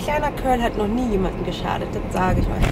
kleiner Curl hat noch nie jemanden geschadet, das sage ich euch.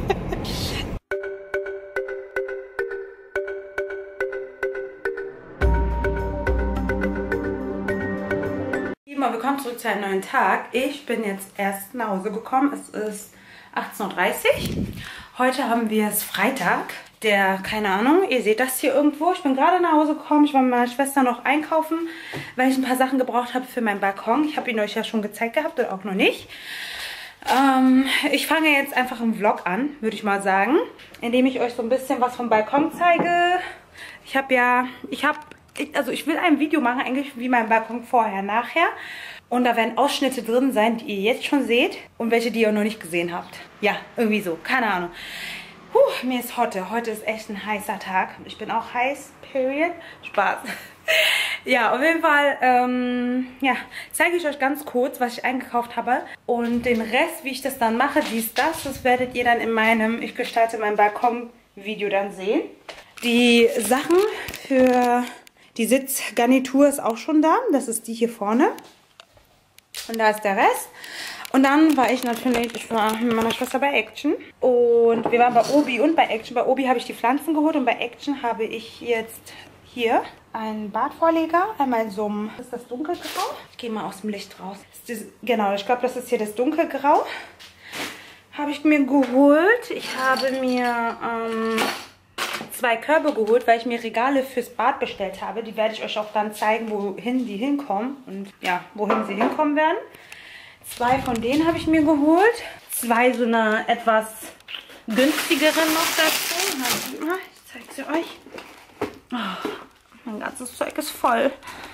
Willkommen zurück zu einem neuen Tag. Ich bin jetzt erst nach Hause gekommen. Es ist 18:30 Uhr. Heute haben wir es Freitag. Keine Ahnung, ihr seht das hier irgendwo. Ich bin gerade nach Hause gekommen. Ich war mit meiner Schwester noch einkaufen, weil ich ein paar Sachen gebraucht habe für meinen Balkon. Ich habe ihn euch ja schon gezeigt gehabt oder auch noch nicht. Ich fange jetzt einfach im Vlog an, würde ich mal sagen, indem ich euch so ein bisschen was vom Balkon zeige. Ich will ein Video machen, eigentlich wie mein Balkon vorher, nachher. Und da werden Ausschnitte drin sein, die ihr jetzt schon seht und welche, die ihr noch nicht gesehen habt. Ja, irgendwie so, keine Ahnung. Mir ist Hotte. Heute ist echt ein heißer Tag. Ich bin auch heiß, period. Spaß. Ja, auf jeden Fall, zeige ich euch ganz kurz, was ich eingekauft habe. Und den Rest, wie ich das dann mache, das werdet ihr dann in meinem Ich gestalte mein Balkon-Video dann sehen. Die Sachen für die Sitzgarnitur ist auch schon da. Das ist die hier vorne. Und da ist der Rest. Und dann war ich mit meiner Schwester bei Action. Und wir waren bei Obi und bei Action. Bei Obi habe ich die Pflanzen geholt und bei Action habe ich jetzt hier einen Badvorleger. Einmal so ein, ist das dunkelgrau? Ich gehe mal aus dem Licht raus. Genau, ich glaube, das ist hier das dunkelgrau. Habe ich mir geholt. Ich habe mir 2 Körbe geholt, weil ich mir Regale fürs Bad bestellt habe. Die werde ich euch auch dann zeigen, wohin die hinkommen und ja, wohin sie hinkommen werden. 2 von denen habe ich mir geholt. 2 so eine etwas günstigeren noch dazu. Ich zeige sie euch. Oh, mein ganzes Zeug ist voll.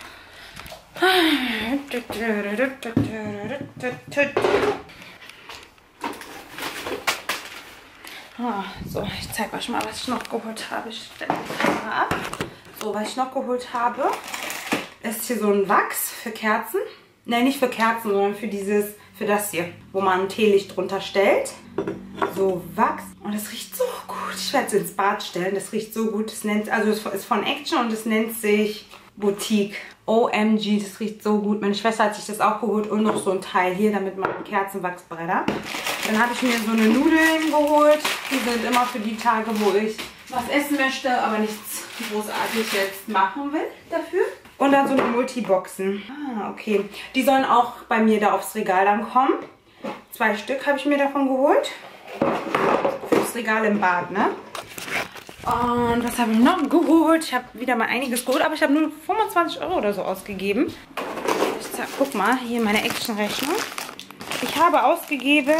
So, ich zeige euch mal, was ich noch geholt habe. Ich stelle die Kamera ab. So, was ich noch geholt habe, ist hier so ein Wachs für Kerzen. Nein, nicht für Kerzen, sondern für das hier, wo man ein Teelicht drunter stellt. So Wachs. Und das riecht so gut. Ich werde es ins Bad stellen. Das riecht so gut. Es ist von Action und es nennt sich Boutique. OMG, das riecht so gut. Meine Schwester hat sich das auch geholt und noch so ein Teil hier, damit man Kerzenwachsbretter. Dann habe ich mir so eine Nudeln geholt. Die sind immer für die Tage, wo ich was essen möchte, aber nichts großartig jetzt machen will dafür. Und dann so eine Multiboxen. Okay. Die sollen auch bei mir da aufs Regal dann kommen. 2 Stück habe ich mir davon geholt. Fürs Regal im Bad, ne? Und was habe ich noch geholt? Ich habe wieder mal einiges geholt, aber ich habe nur 25 € oder so ausgegeben. Guck mal, hier meine Action-Rechnung. Ich habe ausgegeben...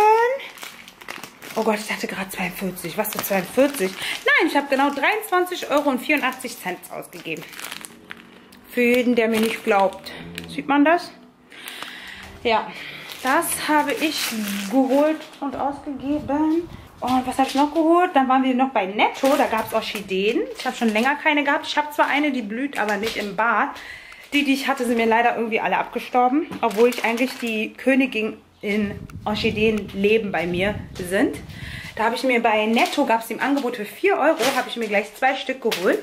Oh Gott, ich dachte gerade 42. Was für 42? Nein, ich habe genau 23,84 € ausgegeben. Für jeden, der mir nicht glaubt. Sieht man das? Ja, das habe ich geholt und ausgegeben. Und was habe ich noch geholt? Dann waren wir noch bei Netto. Da gab es Orchideen. Ich habe schon länger keine gehabt. Ich habe zwar eine, die blüht, aber nicht im Bad. Die ich hatte, sind mir leider irgendwie alle abgestorben. Obwohl ich eigentlich die Königin in Orchideen leben bei mir sind. Da habe ich mir bei Netto, gab es im Angebot für 4 €, habe ich mir gleich 2 Stück geholt.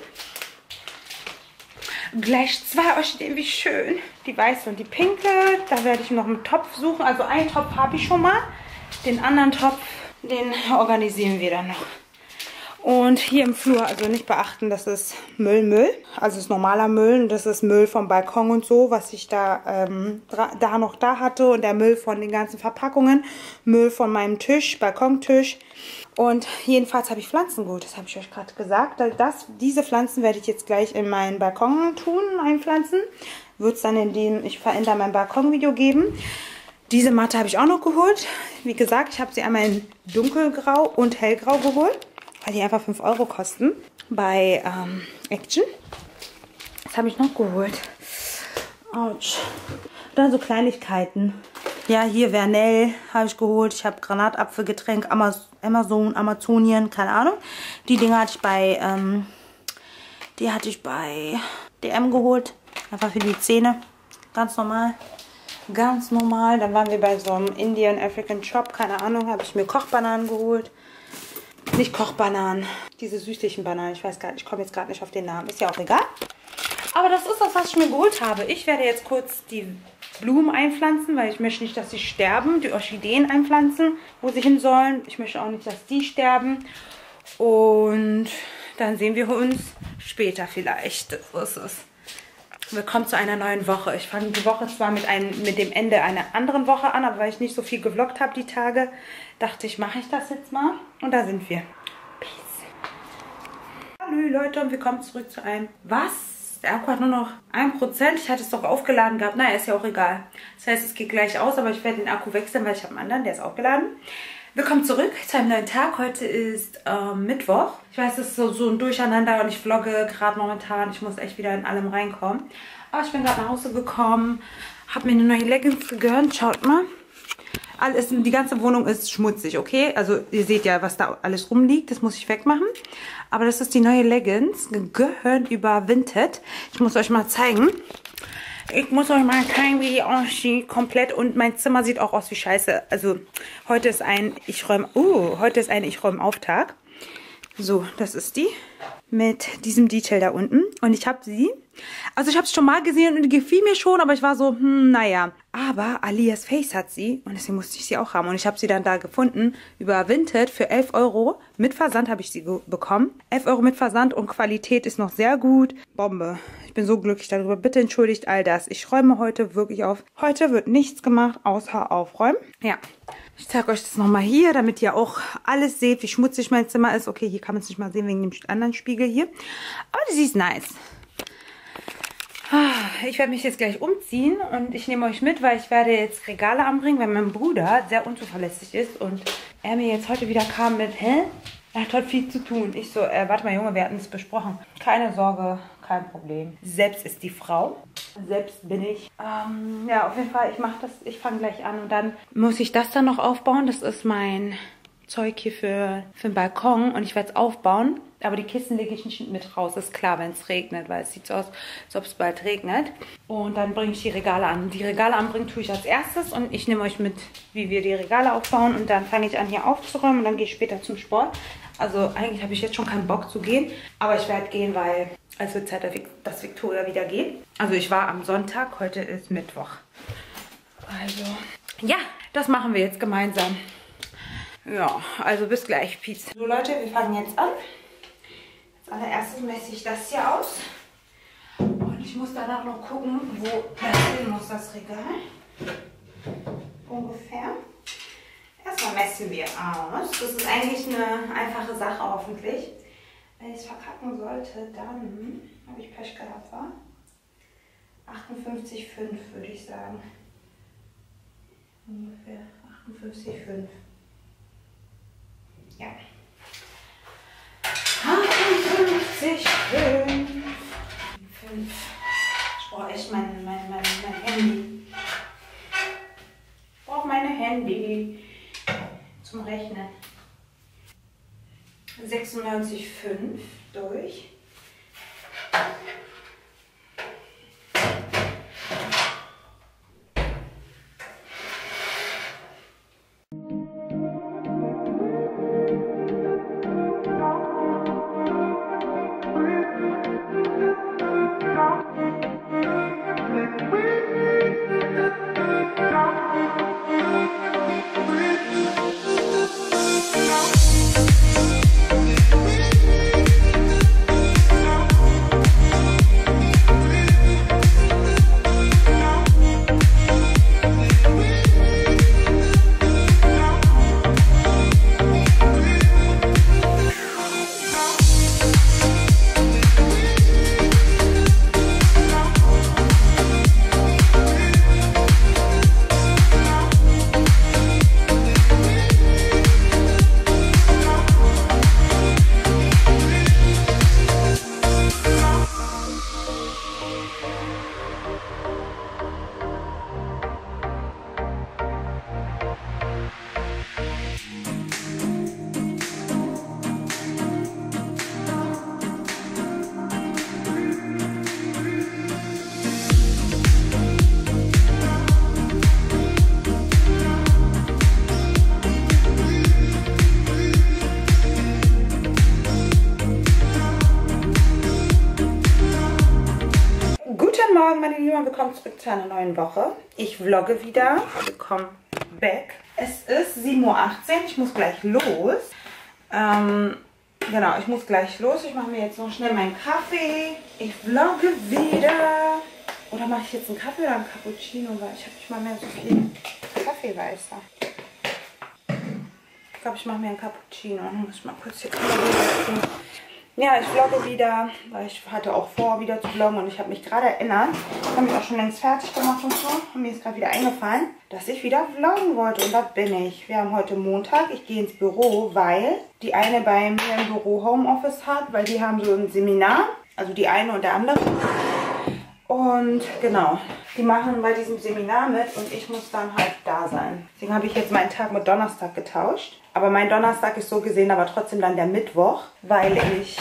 Gleich 2 Orchideen, wie schön. Die weiße und die pinke. Da werde ich noch einen Topf suchen. Also einen Topf habe ich schon mal. Den anderen Topf, den organisieren wir dann noch. Und hier im Flur, also nicht beachten, das ist Müll. Also es ist normaler Müll und das ist Müll vom Balkon und so, was ich da da hatte. Und der Müll von den ganzen Verpackungen. Müll von meinem Tisch, Balkontisch. Und jedenfalls habe ich Pflanzen geholt, das habe ich euch gerade gesagt. Diese Pflanzen werde ich jetzt gleich in meinen Balkon einpflanzen. Wird es dann in dem Ich verändere mein Balkon-Video geben. Diese Matte habe ich auch noch geholt. Wie gesagt, ich habe sie einmal in dunkelgrau und hellgrau geholt, weil die einfach 5 € kosten bei Action. Was habe ich noch geholt? Autsch. Dann so Kleinigkeiten. Ja, hier Vernell habe ich geholt. Ich habe Granatapfelgetränk, Amazonien, keine Ahnung. Die Dinger hatte ich bei DM geholt. Einfach für die Zähne. Ganz normal. Ganz normal. Dann waren wir bei so einem Indian African Shop. Keine Ahnung, habe ich mir Kochbananen geholt. Nicht Kochbananen. Diese süßlichen Bananen. Ich weiß gar nicht, ich komme jetzt gerade nicht auf den Namen. Ist ja auch egal. Aber das ist das, was ich mir geholt habe. Ich werde jetzt kurz die Blumen einpflanzen, weil ich möchte nicht, dass sie sterben. Die Orchideen einpflanzen, wo sie hin sollen. Ich möchte auch nicht, dass die sterben. Und dann sehen wir uns später vielleicht. So ist es. Willkommen zu einer neuen Woche. Ich fange die Woche zwar mit dem Ende einer anderen Woche an, aber weil ich nicht so viel gevloggt habe die Tage, dachte ich, mache ich das jetzt mal. Und da sind wir. Peace. Hallo Leute und willkommen zurück zu einem... Was? Der Akku hat nur noch 1%. Ich hatte es doch aufgeladen gehabt. Naja, ist ja auch egal. Das heißt, es geht gleich aus, aber ich werde den Akku wechseln, weil ich habe einen anderen, der ist aufgeladen. Willkommen zurück zu einem neuen Tag. Heute ist Mittwoch. Ich weiß, es ist so ein Durcheinander und ich vlogge gerade momentan. Ich muss echt wieder in allem reinkommen. Aber ich bin gerade nach Hause gekommen, habe mir eine neue Leggings gegönnt. Schaut mal. Die ganze Wohnung ist schmutzig, okay? Also ihr seht ja, was da alles rumliegt. Das muss ich wegmachen. Aber das ist die neue Leggings. Gehört über Vinted. Ich muss euch mal zeigen. Ich muss euch mal zeigen, wie die aussieht. Komplett. Und mein Zimmer sieht auch aus wie Scheiße. Also heute ist ein Ich-Räume-Auftag. So, das ist die. Mit diesem Detail da unten. Und ich habe sie. Also ich habe es schon mal gesehen und die gefiel mir schon, aber ich war so, naja. Aber Alias Face hat sie und deswegen musste ich sie auch haben. Und ich habe sie dann da gefunden über Vinted für 11 €. Mit Versand habe ich sie bekommen. 11 € mit Versand und Qualität ist noch sehr gut. Bombe. Ich bin so glücklich darüber. Bitte entschuldigt all das. Ich räume heute wirklich auf. Heute wird nichts gemacht, außer aufräumen. Ja. Ich zeige euch das nochmal hier, damit ihr auch alles seht, wie schmutzig mein Zimmer ist. Okay, hier kann man es nicht mal sehen wegen dem anderen Spiegel hier. Aber sie ist nice. Ich werde mich jetzt gleich umziehen und ich nehme euch mit, weil ich werde jetzt Regale anbringen, weil mein Bruder sehr unzuverlässig ist und er mir jetzt heute wieder kam mit, er hat heute viel zu tun. Ich so, warte mal Junge, wir hatten es besprochen. Keine Sorge, kein Problem. Selbst ist die Frau. Selbst bin ich. Ja, auf jeden Fall, ich mache das, ich fange gleich an und dann muss ich das dann noch aufbauen. Das ist mein Zeug hier für den Balkon und ich werde es aufbauen. Aber die Kissen lege ich nicht mit raus, ist klar, wenn es regnet, weil es sieht so aus, als ob es bald regnet. Und dann bringe ich die Regale an. Die Regale anbringen tue ich als erstes und ich nehme euch mit, wie wir die Regale aufbauen. Und dann fange ich an, hier aufzuräumen und dann gehe ich später zum Sport. Also eigentlich habe ich jetzt schon keinen Bock zu gehen, aber ich werde gehen, weil es wird Zeit, dass Victoria wieder geht. Also ich war am Sonntag, heute ist Mittwoch. Also ja, das machen wir jetzt gemeinsam. Ja, also bis gleich, Peace. So Leute, wir fangen jetzt an. Als allererstes messe ich das hier aus. Und ich muss danach noch gucken, wo das hin muss, das Regal. Ungefähr. Erstmal messen wir aus. Das ist eigentlich eine einfache Sache, hoffentlich. Wenn ich es verkacken sollte, dann habe ich Pech gehabt, wa? 58,5 würde ich sagen. Ungefähr 58,5. Ja. 58,5. Ich brauche echt mein Handy. Ich brauche mein Handy zum Rechnen. 96,5 durch. willkommen zurück zu einer neuen Woche. Ich vlogge wieder. Willkommen back. Es ist 7:18 Uhr. Ich muss gleich los. Genau, ich muss gleich los. Ich mache mir jetzt noch schnell meinen Kaffee. Ich vlogge wieder. Oder mache ich jetzt einen Kaffee oder einen Cappuccino? Weil ich habe nicht mal mehr so viel Kaffeeweißer. Ich glaube, ich mache mir einen Cappuccino. Muss ich mal kurz hier überlegen. Ja, ich vlogge wieder, weil ich hatte auch vor, wieder zu vloggen und ich habe mich gerade erinnert, ich habe mich auch schon längst fertig gemacht und so, und mir ist gerade wieder eingefallen, dass ich wieder vloggen wollte und da bin ich. Wir haben heute Montag, ich gehe ins Büro, weil die eine bei mir im Büro Homeoffice hat, weil die haben so ein Seminar, also die eine und der andere. Und genau, die machen bei diesem Seminar mit und ich muss dann halt da sein. Deswegen habe ich jetzt meinen Tag mit Donnerstag getauscht. Aber mein Donnerstag ist so gesehen aber trotzdem dann der Mittwoch, weil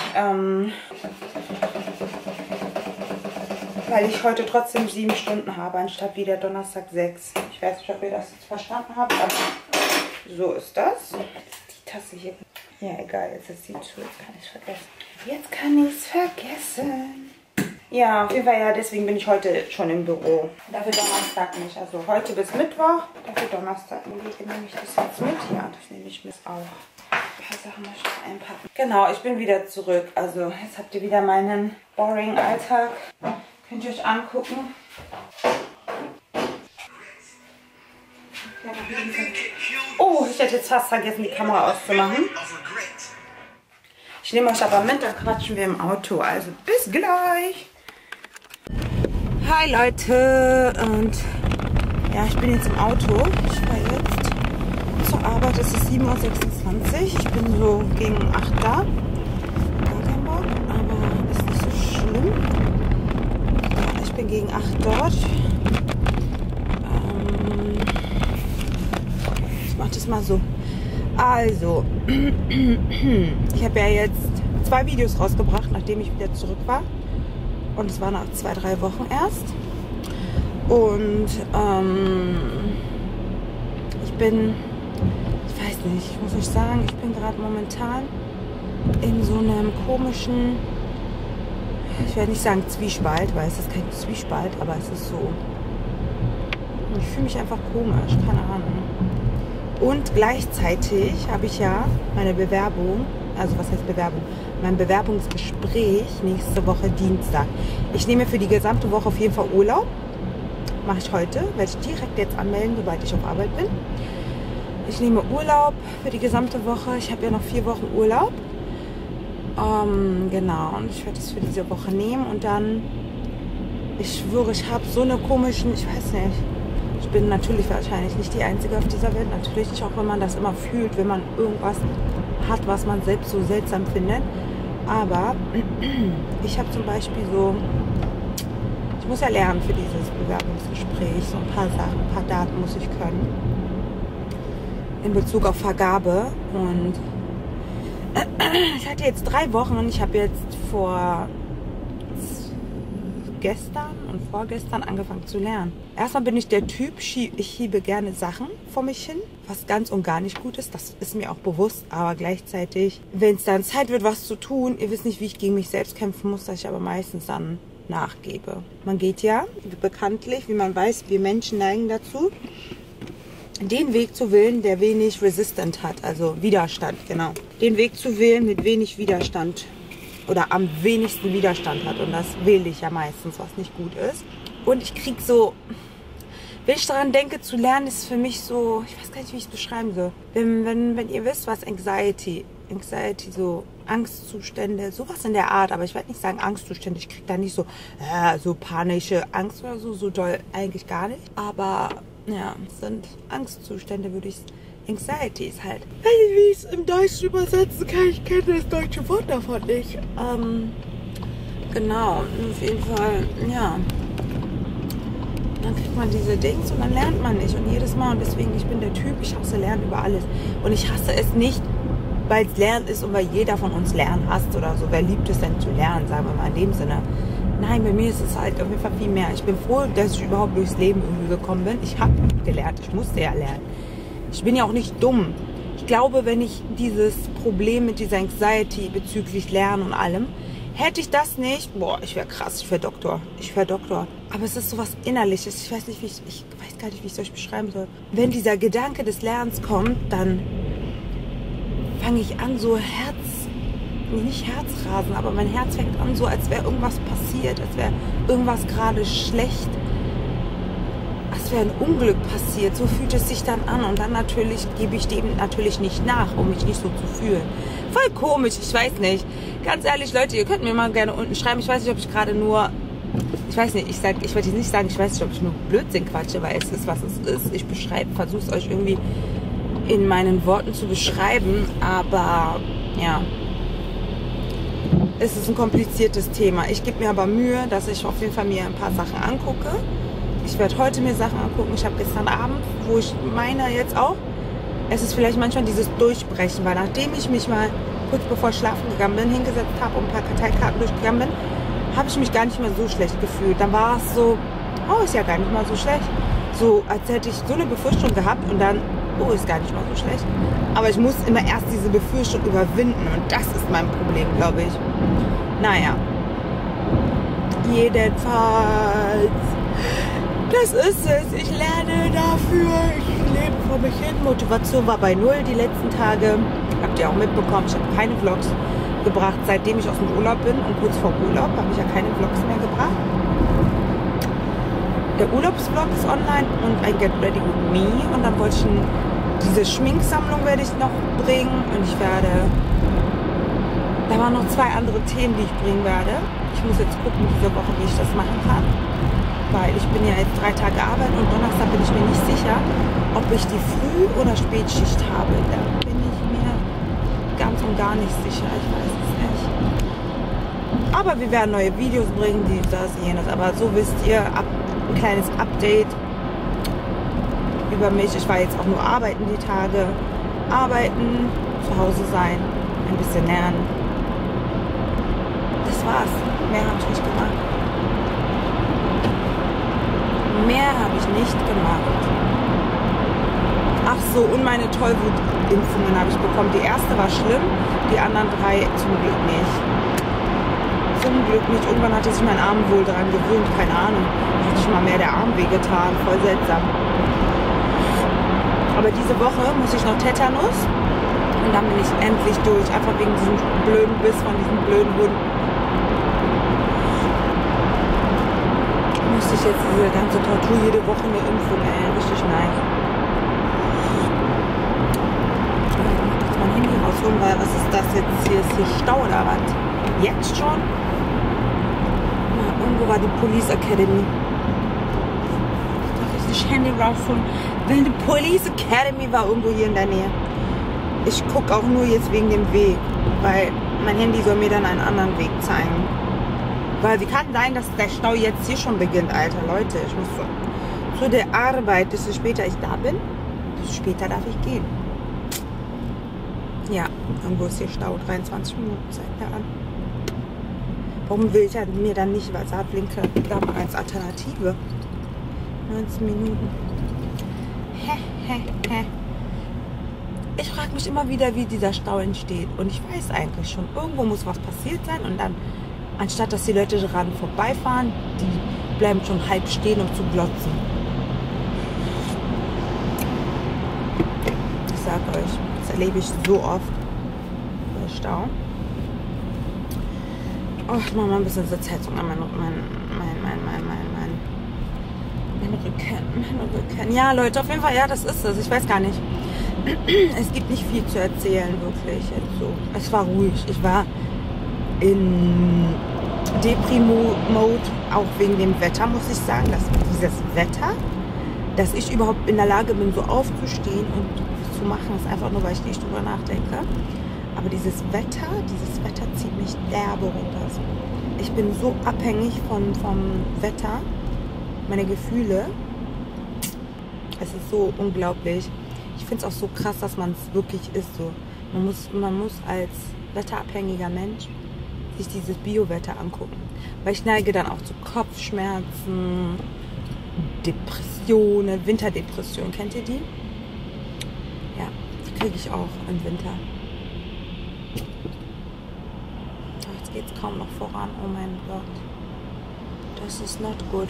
ich heute trotzdem 7 Stunden habe, anstatt wie der Donnerstag 6. Ich weiß nicht, ob ihr das jetzt verstanden habt, aber so ist das. Die Tasse hier. Ja, egal, jetzt ist sie zu, jetzt kann ich es vergessen. Jetzt kann ich es vergessen. Ja, auf jeden Fall, ja, deswegen bin ich heute schon im Büro. Dafür Donnerstag nicht. Also heute bis Mittwoch, dafür Donnerstag. Nehme ich das jetzt mit? Ja, das nehme ich mit auch. Ein paar Sachen muss ich noch einpacken. Genau, ich bin wieder zurück. Also jetzt habt ihr wieder meinen boring Alltag. Könnt ihr euch angucken. Oh, ich hätte jetzt fast vergessen, die Kamera auszumachen. Ich nehme euch aber mit, dann quatschen wir im Auto. Also bis gleich. Hi Leute, und ja, ich bin jetzt im Auto. Ich fahre jetzt zur Arbeit. Es ist 7:26 Uhr. Ich bin so gegen 8 da. Gar kein Bock, aber ist nicht so schlimm. Ja, ich bin gegen 8 dort. Ich mache das mal so. Also, ich habe ja jetzt 2 Videos rausgebracht, nachdem ich wieder zurück war. Und es war nach 2-3 Wochen erst. Und ich weiß nicht, ich muss euch sagen, ich bin gerade momentan in so einem komischen, ich werde nicht sagen Zwiespalt, weil es ist kein Zwiespalt, aber es ist so, ich fühle mich einfach komisch, keine Ahnung. Und gleichzeitig habe ich ja meine Bewerbung, also was heißt Bewerbung? Mein Bewerbungsgespräch nächste Woche Dienstag. Ich nehme für die gesamte Woche auf jeden Fall Urlaub. Mache ich heute, werde ich direkt jetzt anmelden, sobald ich auf Arbeit bin. Ich nehme Urlaub für die gesamte Woche. Ich habe ja noch 4 Wochen Urlaub. Genau, und ich werde es für diese Woche nehmen und dann, ich schwöre, ich habe so eine komischen, ich weiß nicht, ich bin natürlich wahrscheinlich nicht die Einzige auf dieser Welt, natürlich nicht, auch wenn man das immer fühlt, wenn man irgendwas hat, was man selbst so seltsam findet. Aber ich habe zum Beispiel so, ich muss ja lernen für dieses Bewerbungsgespräch, so ein paar Sachen, ein paar Daten muss ich können in Bezug auf Vergabe. Und ich hatte jetzt 3 Wochen und ich habe jetzt gestern und vorgestern angefangen zu lernen. Erstmal bin ich der Typ, ich schiebe gerne Sachen vor mich hin, was ganz und gar nicht gut ist. Das ist mir auch bewusst, aber gleichzeitig, wenn es dann Zeit wird, was zu tun, ihr wisst nicht, wie ich gegen mich selbst kämpfen muss, dass ich aber meistens dann nachgebe. Man geht ja, bekanntlich, wie man weiß, wir Menschen neigen dazu, den Weg zu wählen, der wenig Resistant hat, also Widerstand, genau. Den Weg zu wählen mit wenig Widerstand oder am wenigsten Widerstand hat. Und das wähle ich ja meistens, was nicht gut ist. Und ich kriege so, wenn ich daran denke, zu lernen, ist für mich so, ich weiß gar nicht, wie ich es beschreiben soll. Wenn ihr wisst, was Anxiety, so Angstzustände, sowas in der Art, aber ich werde nicht sagen Angstzustände, ich kriege da nicht so, so panische Angst oder so doll eigentlich gar nicht. Aber ja, es sind Angstzustände, würde ich Anxiety ist halt. Ich weiß nicht, wie ich es im Deutschen übersetzen kann. Ich kenne das deutsche Wort davon nicht. Genau, auf jeden Fall, ja. Dann kriegt man diese Dings und dann lernt man nicht. Und jedes Mal, und deswegen, ich bin der Typ, ich hasse Lernen über alles. Und ich hasse es nicht, weil es Lernen ist und weil jeder von uns Lernen hasst oder so. Wer liebt es denn zu lernen, sagen wir mal in dem Sinne. Nein, bei mir ist es halt auf jeden Fall viel mehr. Ich bin froh, dass ich überhaupt durchs Leben irgendwie gekommen bin. Ich habe gelernt, ich musste ja lernen. Ich bin ja auch nicht dumm. Ich glaube, wenn ich dieses Problem mit dieser Anxiety bezüglich Lernen und allem, Hätte ich das nicht, boah, ich wäre krass, ich wäre Doktor. Ich wäre Doktor. Aber es ist sowas Innerliches. Ich weiß nicht, ich weiß gar nicht, wie ich es euch beschreiben soll. Wenn dieser Gedanke des Lernens kommt, dann fange ich an, so nicht Herzrasen, aber mein Herz fängt an, so als wäre irgendwas passiert, als wäre irgendwas gerade schlecht. Als wäre ein Unglück passiert. So fühlt es sich dann an. Und dann natürlich gebe ich dem natürlich nicht nach, um mich nicht so zu fühlen. Voll komisch, ich weiß nicht. Ganz ehrlich, Leute, ihr könnt mir mal gerne unten schreiben. Ich weiß nicht, ob ich gerade nur... Ich weiß nicht, ich werde jetzt nicht sagen, ich weiß nicht, ob ich nur Blödsinn quatsche, weil es ist, was es ist. Ich versuche es euch irgendwie in meinen Worten zu beschreiben. Aber, ja... Es ist ein kompliziertes Thema. Ich gebe mir aber Mühe, dass ich auf jeden Fall mir ein paar Sachen angucke. Ich werde heute mir Sachen angucken. Ich habe gestern Abend, wo ich meine jetzt auch, es ist vielleicht manchmal dieses Durchbrechen, weil nachdem ich mich mal kurz bevor ich schlafen gegangen bin, hingesetzt habe und ein paar Karteikarten durchgegangen bin, habe ich mich gar nicht mehr so schlecht gefühlt. Dann war es so, oh, ist ja gar nicht mal so schlecht. So, als hätte ich so eine Befürchtung gehabt und dann, oh, ist gar nicht mal so schlecht. Aber ich muss immer erst diese Befürchtung überwinden und das ist mein Problem, glaube ich. Naja. Jedenfalls... Das ist es. Ich lerne dafür. Ich lebe vor mich hin. Motivation war bei 0 die letzten Tage. Habt ihr auch mitbekommen. Ich habe keine Vlogs gebracht, seitdem ich aus dem Urlaub bin. Und kurz vor Urlaub habe ich ja keine Vlogs mehr gebracht. Der Urlaubsvlog ist online und ein Get Ready With Me. Und dann wollte ich diese Schminksammlung werde ich noch bringen. Und ich werde... Da waren noch 2 andere Themen, die ich bringen werde. Ich muss jetzt gucken diese Woche, wie ich das machen kann. Weil ich bin ja jetzt 3 Tage arbeiten und Donnerstag bin ich mir nicht sicher, ob ich die Früh- oder Spätschicht habe. Da bin ich mir ganz und gar nicht sicher. Ich weiß es nicht. Aber wir werden neue Videos bringen, dies, das, jenes. Aber so wisst ihr, ein kleines Update über mich. Ich war jetzt auch nur arbeiten die Tage. Arbeiten, zu Hause sein, ein bisschen lernen. Das war's. Mehr habe ich nicht gemacht. Mehr habe ich nicht gemacht. Ach so, und meine Tollwutimpfungen habe ich bekommen. Die erste war schlimm, die anderen 3 zum Glück nicht. Zum Glück nicht. Irgendwann hatte sich mein Arm wohl dran gewöhnt, keine Ahnung. Da hat sich mal mehr der Arm wehgetan, voll seltsam. Aber diese Woche muss ich noch Tetanus und dann bin ich endlich durch. Einfach wegen diesem blöden Biss von diesem blöden Hund. Muss ich jetzt diese ganze Tortur jede Woche eine Impfung, ey, richtig nice. Ich muss jetzt mein Handy rausholen, weil was ist das jetzt? Hier ist hier Stau oder was? Jetzt schon? Na, irgendwo war die Police Academy. Darf ich das Handy rausholen? Weil die Police Academy war irgendwo hier in der Nähe. Ich gucke auch nur jetzt wegen dem Weg, weil mein Handy soll mir dann einen anderen Weg zeigen. Weil wie kann sein, dass der Stau jetzt hier schon beginnt, Alter. Leute, ich muss zu der Arbeit. Desto später ich da bin, desto später darf ich gehen. Ja, irgendwo ist hier Stau. 23 Minuten zeigt er an. Warum will ich mir dann nicht WhatsApp-Linke als Alternative? 19 Minuten. Ich frage mich immer wieder, wie dieser Stau entsteht. Und ich weiß eigentlich schon, irgendwo muss was passiert sein und dann... Anstatt dass die Leute daran vorbeifahren, die bleiben schon halb stehen, um zu glotzen. Ich sag euch, das erlebe ich so oft. Der Stau. Oh, ich mache mal ein bisschen Sitzheizung an mein Rücken. Ja, Leute, auf jeden Fall, ja, das ist es. Ich weiß gar nicht. Es gibt nicht viel zu erzählen, wirklich. Also, es war ruhig. Ich war in Depri-Mode, auch wegen dem Wetter, muss ich sagen, dass dieses Wetter, dass ich überhaupt in der Lage bin, so aufzustehen und zu machen, ist einfach nur, weil ich nicht drüber nachdenke. Aber dieses Wetter zieht mich derbe runter. Ich bin so abhängig vom Wetter, meine Gefühle. Es ist so unglaublich. Ich finde es auch so krass, dass man es wirklich ist. So. Man muss als wetterabhängiger Mensch sich dieses Biowetter angucken. Weil ich neige dann auch zu Kopfschmerzen, Depressionen, Winterdepression. Kennt ihr die? Ja, die kriege ich auch im Winter. Ach, jetzt geht es kaum noch voran. Oh mein Gott. Das ist not good.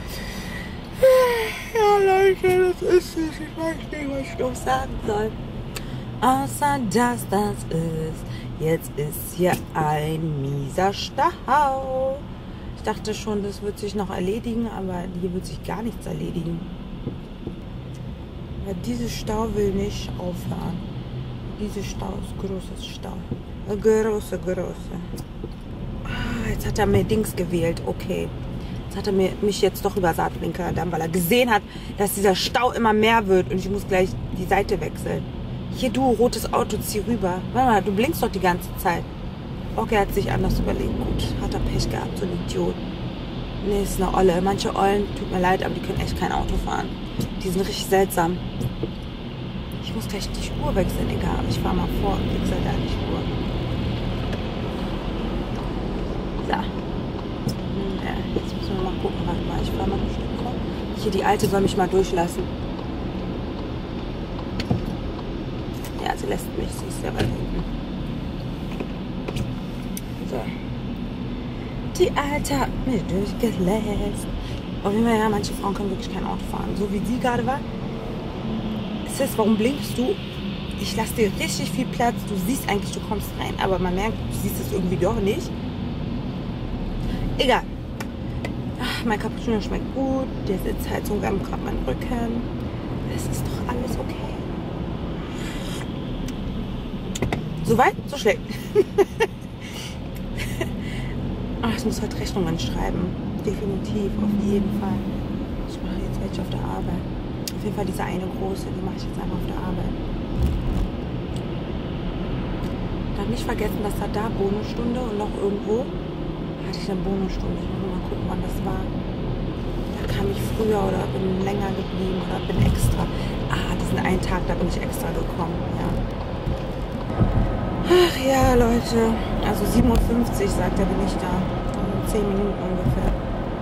Ja, Leute, das ist es. Ich weiß nicht, was ich noch sagen soll. Außer dass das ist. Jetzt ist hier ein mieser Stau. Ich dachte schon, das wird sich noch erledigen, aber hier wird sich gar nichts erledigen. Weil dieser Stau will nicht aufhören. Dieser Stau ist großes Stau. Große. Ah, jetzt hat er mir Dings gewählt. Okay. Jetzt hat er mich jetzt doch über Saatblinker dann, weil er gesehen hat, dass dieser Stau immer mehr wird und ich muss gleich die Seite wechseln. Hier, du, rotes Auto, zieh rüber. Warte mal, du blinkst doch die ganze Zeit. Okay, er hat sich anders überlegt. Gut, hat er Pech gehabt, so ein Idiot. Nee, ist eine Olle. Manche Ollen, tut mir leid, aber die können echt kein Auto fahren. Die sind richtig seltsam. Ich muss gleich die Spur wechseln, egal. Ich fahre mal vor und wechsle da die Spur. So. Ja, jetzt müssen wir mal gucken. Warte mal, ich fahre mal ein Stück vor. Hier, die Alte soll mich mal durchlassen. Ja, sie lässt mich. Sie ist sehr weit hinten. So. Die Alte hat mich durchgelässt. Auf jeden Fall, ja, manche Frauen können wirklich kein Auto fahren. So wie sie gerade war. Sis, warum blinkst du? Ich lasse dir richtig viel Platz. Du siehst eigentlich, du kommst rein. Aber man merkt, du siehst es irgendwie doch nicht. Egal. Ach, mein Cappuccino schmeckt gut. Die Sitzheizung wärmt gerade meinen Rücken. Es ist doch alles okay. So weit, so schlecht. Ach, ich muss heute Rechnungen schreiben. Definitiv, auf jeden Fall. Ich mache jetzt welche auf der Arbeit. Auf jeden Fall diese eine große, die mache ich jetzt einfach auf der Arbeit. Darf nicht vergessen, dass da Bonusstunde und noch irgendwo hatte ich eine Bonusstunde. Ich muss mal gucken, wann das war. Da kam ich früher oder bin länger geblieben oder bin extra. Ah, diesen einen Tag, da bin ich extra gekommen, ja. Ach ja, Leute. Also 7:50 Uhr, sagt er, bin ich da. Also 10 Minuten ungefähr.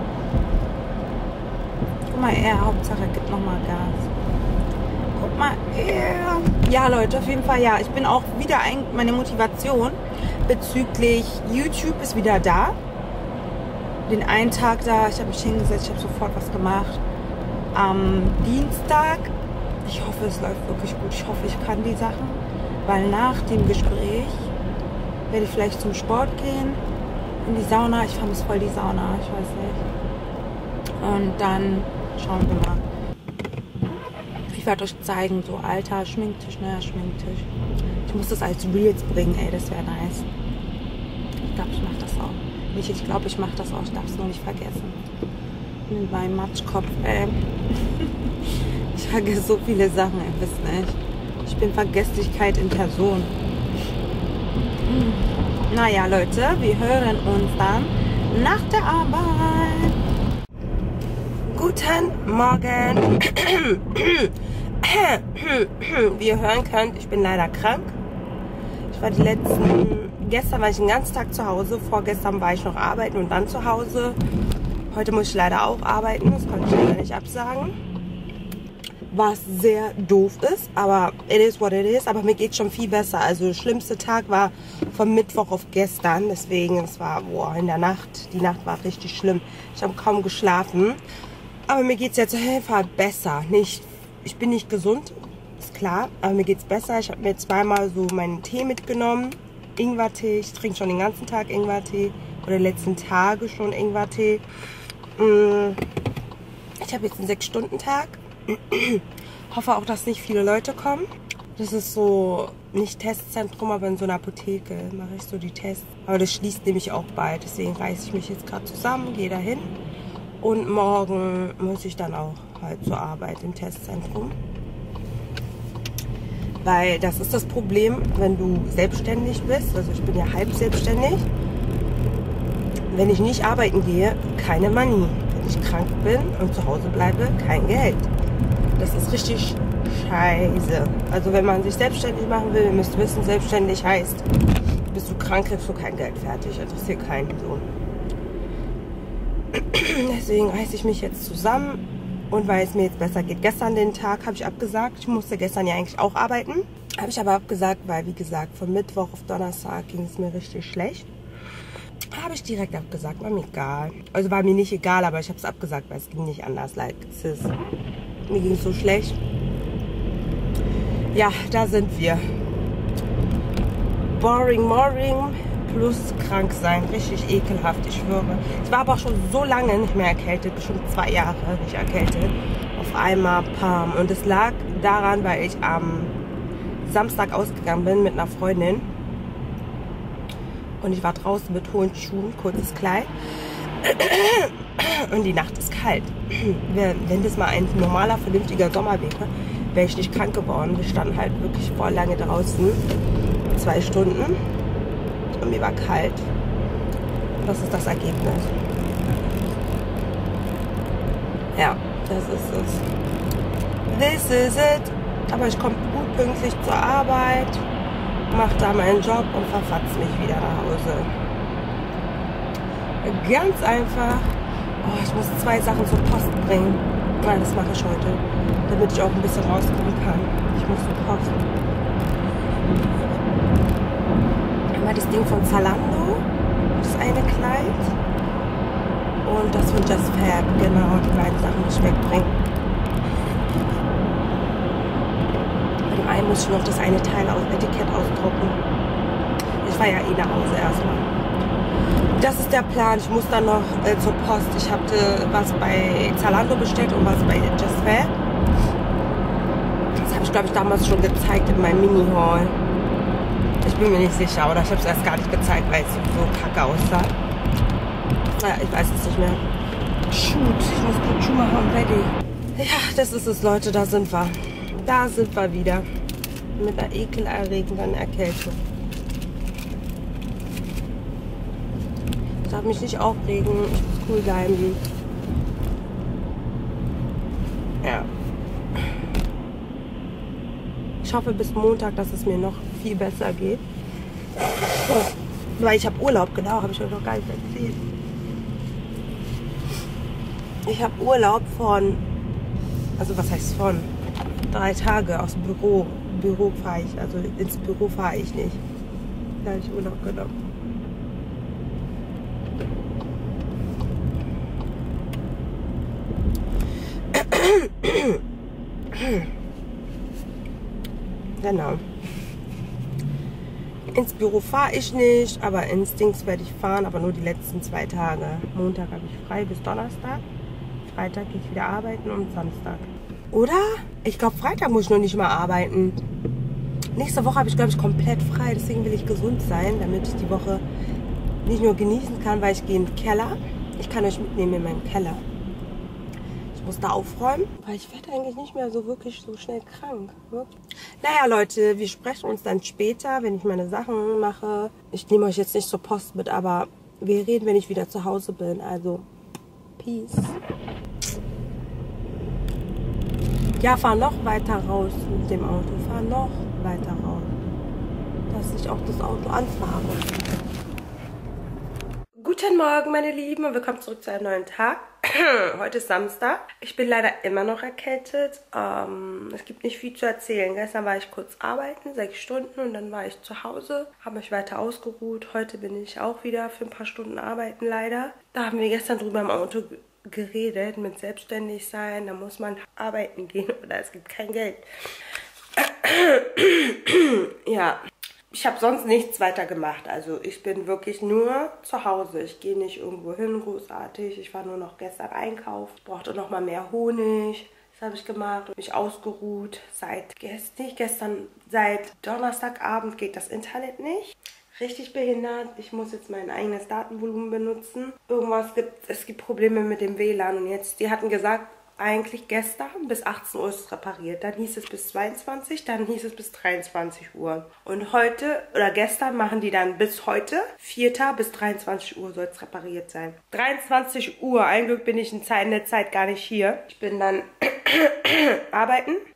Guck mal, Hauptsache gibt nochmal Gas. Guck mal, ja, Leute, auf jeden Fall, ja. Ich bin auch wieder, meine Motivation bezüglich YouTube ist wieder da. Den einen Tag da, ich habe mich hingesetzt, ich habe sofort was gemacht. Am Dienstag, ich hoffe, es läuft wirklich gut. Ich hoffe, ich kann die Sachen. Weil nach dem Gespräch werde ich vielleicht zum Sport gehen, in die Sauna. Ich vermisse voll die Sauna, ich weiß nicht. Und dann schauen wir mal. Ich werde euch zeigen, so alter Schminktisch, ne, Schminktisch. Ich muss das als Reels bringen, ey, das wäre nice. Ich glaube, ich mache das auch. Nicht, ich glaube, ich mache das auch, ich darf es nur nicht vergessen. Mit meinem Matschkopf, ey. Ich vergesse so viele Sachen, ihr wisst nicht. Ich bin Vergesslichkeit in Person. Naja, Leute, wir hören uns dann nach der Arbeit. Guten Morgen. Wie ihr hören könnt, ich bin leider krank. Ich war gestern war ich den ganzen Tag zu Hause, vorgestern war ich noch arbeiten und dann zu Hause. Heute muss ich leider auch arbeiten, das konnte ich leider nicht absagen. Was sehr doof ist, aber it is what it is. Aber mir geht schon viel besser. Also der schlimmste Tag war von Mittwoch auf gestern. Deswegen, es war in der Nacht. Die Nacht war richtig schlimm. Ich habe kaum geschlafen. Aber mir geht es jetzt auf jeden Fall besser. Ich bin nicht gesund, ist klar. Aber mir geht es besser. Ich habe mir zweimal so meinen Tee mitgenommen. Ingwertee. Ich trinke schon den ganzen Tag Ingwertee. Oder die letzten Tage schon Ingwertee. Ich habe jetzt einen 6-Stunden-Tag. Hoffe auch, dass nicht viele Leute kommen. Das ist so, nicht Testzentrum, aber in so einer Apotheke mache ich so die Tests. Aber das schließt nämlich auch bald. Deswegen reiße ich mich jetzt gerade zusammen, gehe dahin. Und morgen muss ich dann auch halt zur Arbeit im Testzentrum. Weil das ist das Problem, wenn du selbstständig bist. Also ich bin ja halb selbstständig. Wenn ich nicht arbeiten gehe, keine Money. Wenn ich krank bin und zu Hause bleibe, kein Geld. Das ist richtig scheiße. Also wenn man sich selbstständig machen will, ihr müsst wissen, selbstständig heißt, bist du krank, kriegst du kein Geld, fertig. Interessiert keinen so. Deswegen reiße ich mich jetzt zusammen und weil es mir jetzt besser geht. Gestern den Tag habe ich abgesagt. Ich musste gestern ja eigentlich auch arbeiten. Habe ich aber abgesagt, weil wie gesagt, von Mittwoch auf Donnerstag ging es mir richtig schlecht. Habe ich direkt abgesagt, war mir egal. Also war mir nicht egal, aber ich habe es abgesagt, weil es ging nicht anders. Like, mir ging es so schlecht. Ja, da sind wir. Boring plus krank sein. Richtig ekelhaft, ich schwöre. Ich war aber auch schon so lange nicht mehr erkältet. Schon 2 Jahre nicht erkältet. Auf einmal, pam. Und es lag daran, weil ich am Samstag ausgegangen bin mit einer Freundin. Und ich war draußen mit hohen Schuhen, kurzes Kleid. Und die Nacht ist kalt. Wenn das mal ein normaler, vernünftiger Sommer wäre, wäre ich nicht krank geworden. Wir standen halt wirklich voll lange draußen. 2 Stunden. Und mir war kalt. Das ist das Ergebnis. Ja, das ist es. This is it. Aber ich komme gut pünktlich zur Arbeit, mache da meinen Job und verfatze mich wieder nach Hause. Ganz einfach. Oh, ich muss 2 Sachen zur Post bringen. Nein, das mache ich heute, damit ich auch ein bisschen rauskommen kann. Ich muss zur Post. Einmal das Ding von Zalando, das eine Kleid. Und das von Just Fab, genau, die beiden Sachen, die ich wegbringe. Bei dem einen muss ich noch das eine Teil aus Etikett ausdrucken. Ich fahre ja eh nach Hause erstmal. Das ist der Plan. Ich muss dann noch zur Post. Ich hatte was bei Zalando bestellt und was bei Just Fab. Das habe ich, glaube ich, damals schon gezeigt in meinem Mini-Haul. Ich bin mir nicht sicher, oder ich habe es erst gar nicht gezeigt, weil es so kacke aussah. Naja, ich weiß es nicht mehr. Shoot, ich muss gut Schuhe machen und ready. Ja, das ist es, Leute, da sind wir. Da sind wir wieder. Mit einer ekelerregenden Erkältung. Ich darf mich nicht aufregen, ich muss cool bleiben. Ja. Ich hoffe bis Montag, dass es mir noch viel besser geht. Weil ich habe Urlaub, genau, habe ich euch noch gar nicht erzählt. Ich habe Urlaub von, also was heißt von? 3 Tage aus dem Büro. Büro fahre ich, also ins Büro fahre ich nicht. Da habe ich Urlaub genommen. Genau. Ins Büro fahre ich nicht, aber ins Dings werde ich fahren, aber nur die letzten 2 Tage. Montag habe ich frei bis Donnerstag. Freitag gehe ich wieder arbeiten und Samstag. Oder? Ich glaube, Freitag muss ich noch nicht mal arbeiten. Nächste Woche habe ich, glaube ich, komplett frei. Deswegen will ich gesund sein, damit ich die Woche nicht nur genießen kann, weil ich gehe in den Keller. Ich kann euch mitnehmen in meinen Keller. Ich muss da aufräumen, weil ich werde eigentlich nicht mehr so wirklich so schnell krank. Wirklich. Naja, Leute, wir sprechen uns dann später, wenn ich meine Sachen mache. Ich nehme euch jetzt nicht zur Post mit, aber wir reden, wenn ich wieder zu Hause bin. Also, peace. Ja, fahr noch weiter raus mit dem Auto. Fahr noch weiter raus. Dass ich auch das Auto anfahre. Guten Morgen, meine Lieben, und willkommen zurück zu einem neuen Tag. Heute ist Samstag. Ich bin leider immer noch erkältet. Es gibt nicht viel zu erzählen. Gestern war ich kurz arbeiten, 6 Stunden, und dann war ich zu Hause, habe mich weiter ausgeruht. Heute bin ich auch wieder für ein paar Stunden arbeiten, leider. Da haben wir gestern drüber im Auto geredet, mit selbstständig sein. Da muss man arbeiten gehen oder es gibt kein Geld. Ja. Ich habe sonst nichts weiter gemacht. Also ich bin wirklich nur zu Hause. Ich gehe nicht irgendwo hin, großartig. Ich war nur noch gestern einkaufen. Brauchte noch mal mehr Honig. Das habe ich gemacht. Mich ausgeruht. Seit Donnerstagabend geht das Internet nicht. Richtig behindert. Ich muss jetzt mein eigenes Datenvolumen benutzen. Es gibt Probleme mit dem WLAN. Und jetzt, die hatten gesagt, eigentlich gestern bis 18 Uhr ist es repariert. Dann hieß es bis 22, dann hieß es bis 23 Uhr. Und heute oder gestern machen die dann bis heute, 4. bis 23 Uhr soll es repariert sein. 23 Uhr, ein Glück bin ich in der Zeit gar nicht hier. Ich bin dann arbeiten.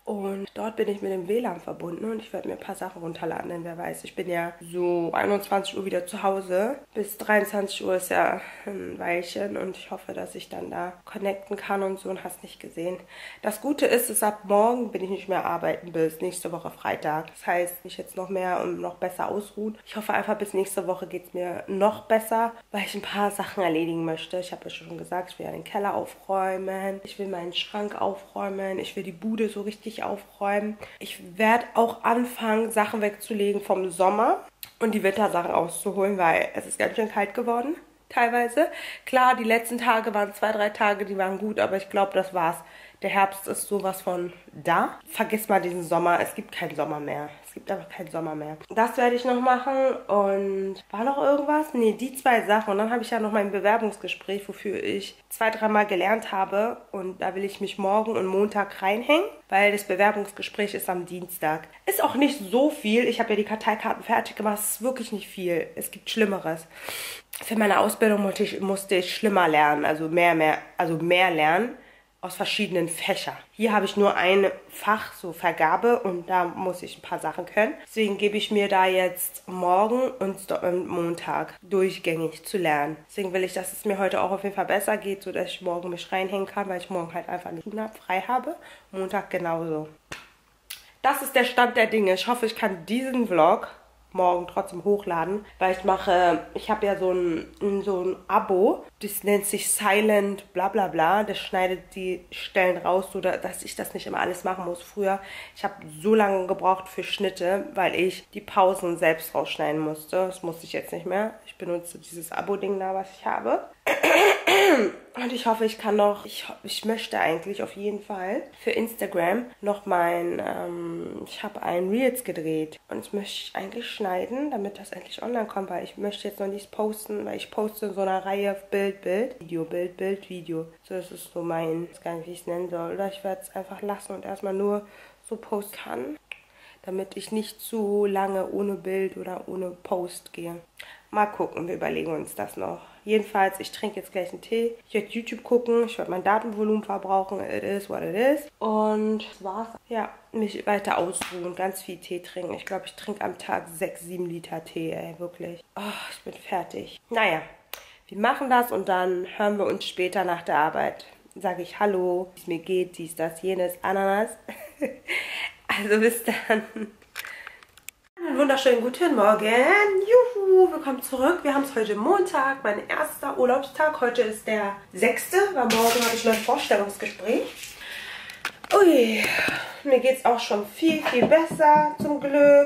Und dort bin ich mit dem WLAN verbunden und ich werde mir ein paar Sachen runterladen, denn wer weiß, ich bin ja so 21 Uhr wieder zu Hause. Bis 23 Uhr ist ja ein Weilchen und ich hoffe, dass ich dann da connecten kann und so und hast nicht gesehen. Das Gute ist, ab morgen bin ich nicht mehr arbeiten bis nächste Woche Freitag. Das heißt, ich jetzt noch mehr und noch besser ausruhen. Ich hoffe einfach, bis nächste Woche geht es mir noch besser, weil ich ein paar Sachen erledigen möchte. Ich habe ja schon gesagt, ich will ja den Keller aufräumen, ich will meinen Schrank aufräumen, ich will die Bude so richtig aufräumen. Ich werde auch anfangen, Sachen wegzulegen vom Sommer und die Wintersachen auszuholen, weil es ist ganz schön kalt geworden, teilweise. Klar, die letzten Tage waren 2, 3 Tage, die waren gut, aber ich glaube, das war's. Der Herbst ist sowas von da. Vergiss mal diesen Sommer, es gibt keinen Sommer mehr. Es gibt einfach keinen Sommer mehr. Das werde ich noch machen und war noch irgendwas? Nee, die 2 Sachen. Und dann habe ich ja noch mein Bewerbungsgespräch, wofür ich 2, 3 Mal gelernt habe. Und da will ich mich morgen und Montag reinhängen, weil das Bewerbungsgespräch ist am Dienstag. Ist auch nicht so viel. Ich habe ja die Karteikarten fertig gemacht. Es ist wirklich nicht viel. Es gibt Schlimmeres. Für meine Ausbildung musste ich schlimmer lernen, also mehr lernen. Aus verschiedenen Fächern. Hier habe ich nur ein Fach, so Vergabe, und da muss ich ein paar Sachen können. Deswegen gebe ich mir da jetzt morgen und Montag durchgängig zu lernen. Deswegen will ich, dass es mir heute auch auf jeden Fall besser geht, sodass ich morgen mich reinhängen kann, weil ich morgen halt einfach nicht frei habe. Montag genauso. Das ist der Stand der Dinge. Ich hoffe, ich kann diesen Vlog morgen trotzdem hochladen, weil ich habe ja so ein Abo, das nennt sich Silent bla bla bla, das schneidet die Stellen raus, so dass ich das nicht immer alles machen muss. Früher, ich habe so lange gebraucht für Schnitte, weil ich die Pausen selbst rausschneiden musste. Das musste ich jetzt nicht mehr. Ich benutze dieses Abo-Ding da, was ich habe. Und ich hoffe, ich kann noch, ich möchte eigentlich auf jeden Fall für Instagram noch ich habe einen Reels gedreht. Und das möchte ich eigentlich schneiden, damit das endlich online kommt, weil ich möchte jetzt noch nichts posten, weil ich poste in so einer Reihe Bild, Video, Bild, Video. So, das ist so mein, ich weiß gar nicht, wie ich es nennen soll. Oder ich werde es einfach lassen und erstmal nur so posten kann, damit ich nicht zu lange ohne Bild oder ohne Post gehe. Mal gucken, wir überlegen uns das noch. Jedenfalls, ich trinke jetzt gleich einen Tee. Ich werde YouTube gucken, ich werde mein Datenvolumen verbrauchen. It is what it is. Und das war's. Ja, mich weiter ausruhen, ganz viel Tee trinken. Ich glaube, ich trinke am Tag 6, 7 Liter Tee, ey, wirklich. Oh, ich bin fertig. Naja, wir machen das und dann hören wir uns später nach der Arbeit. Sage ich Hallo, wie es mir geht, dies, das, jenes, Ananas. Also bis dann. Einen wunderschönen guten Morgen. Juhu, willkommen zurück. Wir haben es heute Montag, mein erster Urlaubstag. Heute ist der 6., weil morgen habe ich noch ein Vorstellungsgespräch. Ui, mir geht es auch schon viel, viel besser, zum Glück.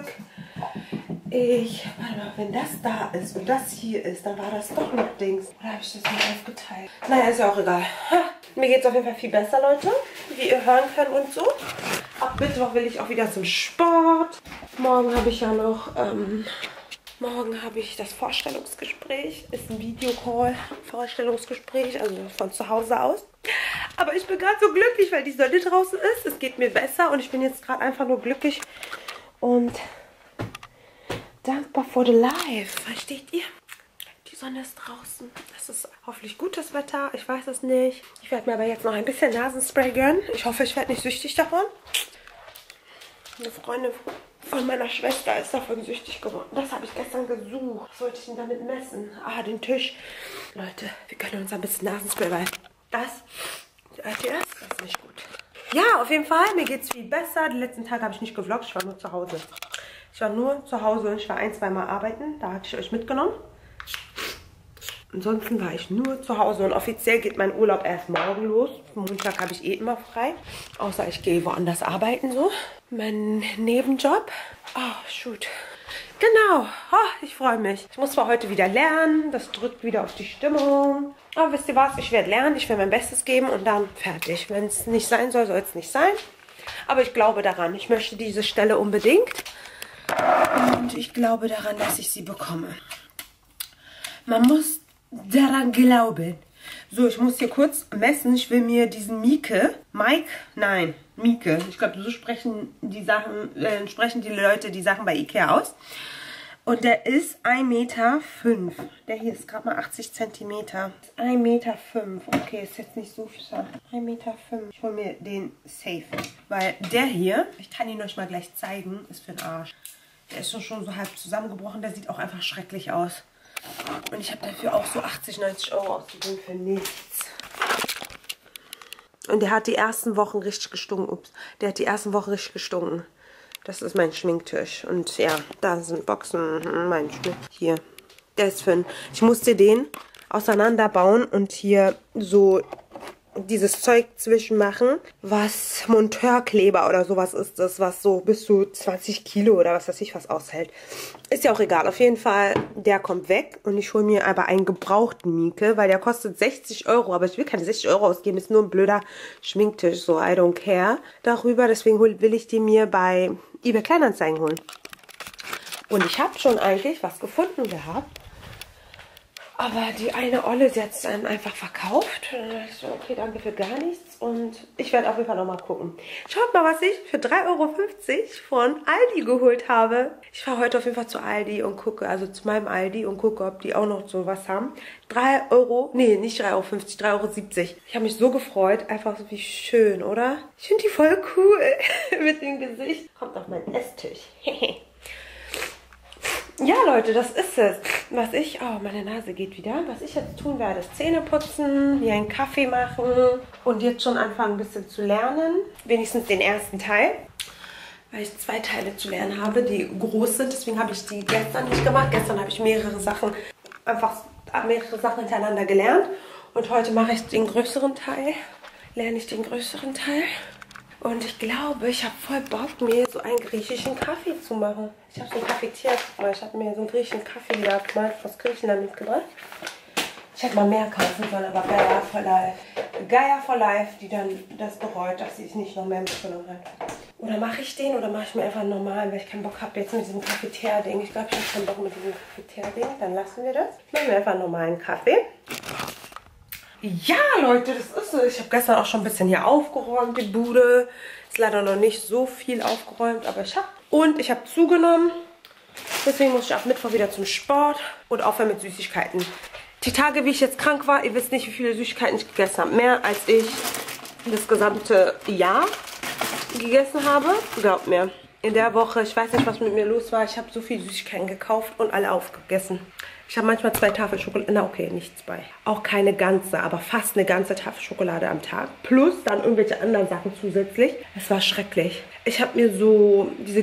Warte mal, wenn das da ist und das hier ist, dann war das doch noch Dings. Oder habe ich das mal aufgeteilt? Naja, ist ja auch egal. Mir geht es auf jeden Fall viel besser, Leute. Wie ihr hören könnt und so. Ab Mittwoch will ich auch wieder zum Sport. Morgen habe ich ja noch, morgen habe ich das Vorstellungsgespräch. Ist ein Videocall, Vorstellungsgespräch, also von zu Hause aus. Aber ich bin gerade so glücklich, weil die Sonne draußen ist. Es geht mir besser und ich bin jetzt gerade einfach nur glücklich und dankbar for the life. Versteht ihr? Die Sonne ist draußen. Es ist hoffentlich gutes Wetter. Ich weiß es nicht. Ich werde mir aber jetzt noch ein bisschen Nasenspray gönnen. Ich hoffe, ich werde nicht süchtig davon. Eine Freundin von meiner Schwester ist davon süchtig geworden. Das habe ich gestern gesucht. Was sollte ich denn damit messen? Ah, den Tisch. Leute, wir können uns ein bisschen Nasenspray, weil das ist nicht gut. Ja, auf jeden Fall. Mir geht es viel besser. Die letzten Tage habe ich nicht gevloggt. Ich war nur zu Hause. Ich war nur zu Hause und ich war 1-2 Mal arbeiten. Da hatte ich euch mitgenommen. Ansonsten war ich nur zu Hause und offiziell geht mein Urlaub erst morgen los. Montag habe ich eh immer frei. Außer ich gehe woanders arbeiten so. Mein Nebenjob. Oh, shoot. Genau. Oh, ich freue mich. Ich muss zwar heute wieder lernen. Das drückt wieder auf die Stimmung. Aber wisst ihr was? Ich werde lernen. Ich werde mein Bestes geben und dann fertig. Wenn es nicht sein soll, soll es nicht sein. Aber ich glaube daran. Ich möchte diese Stelle unbedingt. Und ich glaube daran, dass ich sie bekomme. Man muss daran glauben. So, ich muss hier kurz messen. Ich will mir diesen Mieke. Ich glaube, so sprechen die Leute die Sachen bei Ikea aus. Und der ist 1,5 Meter. Der hier ist gerade mal 80 Zentimeter. 1,5 Meter. Okay, ist jetzt nicht so viel. 1,5 Meter. Ich hole mir den safe. Weil der hier, ich kann ihn euch mal gleich zeigen, ist für den Arsch. Der ist schon so halb zusammengebrochen. Der sieht auch einfach schrecklich aus. Und ich habe dafür auch so 80, 90 Euro ausgegeben für nichts. Und der hat die ersten Wochen richtig gestunken. Ups, der hat die ersten Wochen richtig gestunken. Das ist mein Schminktisch. Und ja, da sind Boxen. Mein Schmick. Hier. Der ist für ich musste den auseinanderbauen und hier so dieses Zeug zwischenmachen, was Monteurkleber oder sowas ist das, was so bis zu 20 Kilo oder was weiß ich was aushält. Ist ja auch egal. Auf jeden Fall, der kommt weg und ich hole mir aber einen gebrauchten Mieke, weil der kostet 60 Euro, aber ich will keine 60 Euro ausgeben, ist nur ein blöder Schminktisch, so I don't care darüber, deswegen will ich den mir bei eBay Kleinanzeigen holen. Und ich habe schon eigentlich was gefunden gehabt. Aber die eine Olle, sie hat es dann einfach verkauft. Und dann dachte ich so, okay, danke für gar nichts. Und ich werde auf jeden Fall nochmal gucken. Schaut mal, was ich für 3,50 Euro von Aldi geholt habe. Ich fahre heute auf jeden Fall zu Aldi und gucke, also zu meinem Aldi und gucke, ob die auch noch so was haben. 3 Euro, nee, nicht 3,50 Euro, 3,70 Euro. Ich habe mich so gefreut. Einfach so wie schön, oder? Ich finde die voll cool. Mit dem Gesicht. Kommt auf meinen Esstisch. Ja, Leute, das ist es. Was ich... Oh, meine Nase geht wieder. Was ich jetzt tun werde, ist Zähne putzen, mir einen Kaffee machen und jetzt schon anfangen, ein bisschen zu lernen. Wenigstens den ersten Teil. Weil ich 2 Teile zu lernen habe, die groß sind. Deswegen habe ich die gestern nicht gemacht. Gestern habe ich mehrere Sachen hintereinander gelernt. Und heute mache ich den größeren Teil. Lerne ich den größeren Teil. Und ich glaube, ich habe voll Bock, mir so einen griechischen Kaffee zu machen. Ich habe so einen Cafetier, ich habe mir so einen griechischen Kaffee wieder aus Griechenland mitgebracht. Ich hätte mal mehr kaufen sollen, aber Gaia for Life. Gaia for Life, die dann das bereut, dass sie es nicht noch mehr mitgenommen hat. Oder mache ich den oder mache ich mir einfach einen normalen, weil ich keinen Bock habe jetzt mit diesem Cafetier-Ding. Ich glaube, ich habe keinen Bock mit diesem Cafetier-Ding. Dann lassen wir das. Ich mache mir einfach einen normalen Kaffee. Ja, Leute, das ist es. Ich habe gestern auch schon ein bisschen hier aufgeräumt, die Bude. Ist leider noch nicht so viel aufgeräumt, aber ich habe. Und ich habe zugenommen. Deswegen muss ich ab Mittwoch wieder zum Sport und aufhören mit Süßigkeiten. Die Tage, wie ich jetzt krank war, ihr wisst nicht, wie viele Süßigkeiten ich gegessen habe. Mehr als ich das gesamte Jahr gegessen habe. Glaubt mir. In der Woche, ich weiß nicht, was mit mir los war. Ich habe so viele Süßigkeiten gekauft und alle aufgegessen. Ich habe manchmal 2 Tafeln Schokolade. Na okay, nicht 2. Auch keine ganze, aber fast eine ganze Tafel Schokolade am Tag. Plus dann irgendwelche anderen Sachen zusätzlich. Es war schrecklich. Ich habe mir so diese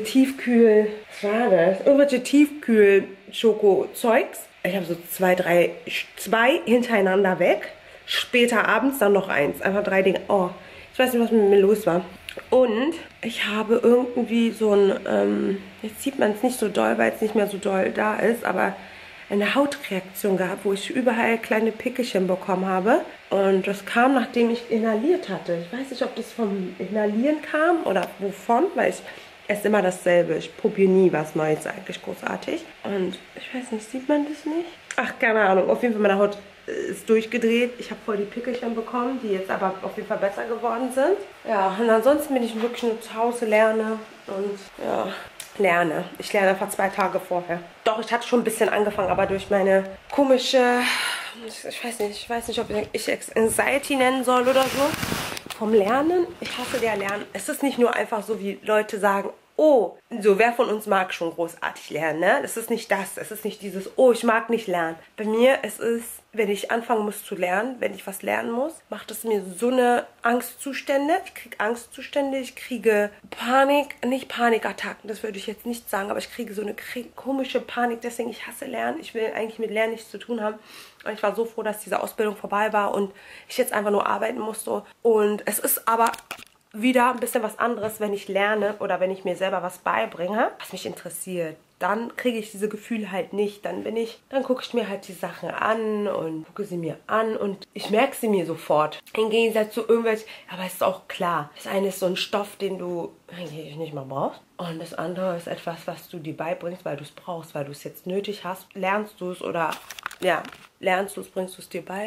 was war das? Irgendwelche Tiefkühl-Schoko-Zeugs. Ich habe so 2 hintereinander weg. Später abends dann noch eins. Einfach 3 Dinge. Oh, ich weiß nicht, was mit mir los war. Und ich habe irgendwie so ein, jetzt sieht man es nicht so doll, weil es nicht mehr so doll da ist, aber eine Hautreaktion gehabt, wo ich überall kleine Pickelchen bekommen habe. Und das kam, nachdem ich inhaliert hatte. Ich weiß nicht, ob das vom Inhalieren kam oder wovon, weil ich esse immer dasselbe. Ich probiere nie was Neues, eigentlich großartig. Und ich weiß nicht, sieht man das nicht? Ach, keine Ahnung. Auf jeden Fall, meine Haut ist durchgedreht. Ich habe voll die Pickelchen bekommen, die jetzt aber auf jeden Fall besser geworden sind. Ja, und ansonsten bin ich wirklich nur zu Hause, lerne und ja, lerne. Ich lerne einfach 2 Tage vorher. Doch, ich hatte schon ein bisschen angefangen, aber durch meine komische, ich weiß nicht, ob ich Anxiety nennen soll oder so, vom Lernen. Ich hasse der Lernen. Es ist nicht nur einfach so, wie Leute sagen, oh, so, wer von uns mag schon großartig lernen, ne? Es ist nicht das, es ist nicht dieses, oh, ich mag nicht lernen. Bei mir, es ist, wenn ich anfangen muss zu lernen, wenn ich was lernen muss, macht es mir so eine Angstzustände. Ich kriege Angstzustände, ich kriege Panik, nicht Panikattacken, das würde ich jetzt nicht sagen, aber ich kriege so eine komische Panik, deswegen ich hasse Lernen. Ich will eigentlich mit Lernen nichts zu tun haben. Und ich war so froh, dass diese Ausbildung vorbei war und ich jetzt einfach nur arbeiten musste. Und es ist aber wieder ein bisschen was anderes, wenn ich lerne oder wenn ich mir selber was beibringe, was mich interessiert. Dann kriege ich diese Gefühle halt nicht. Dann gucke ich mir halt die Sachen an und gucke sie mir an und ich merke sie mir sofort. Im Gegensatz zu irgendwelchen, aber es ist auch klar. Das eine ist so ein Stoff, den du eigentlich nicht mal brauchst. Und das andere ist etwas, was du dir beibringst, weil du es brauchst, weil du es jetzt nötig hast. Lernst du es oder, ja, bringst du es dir bei.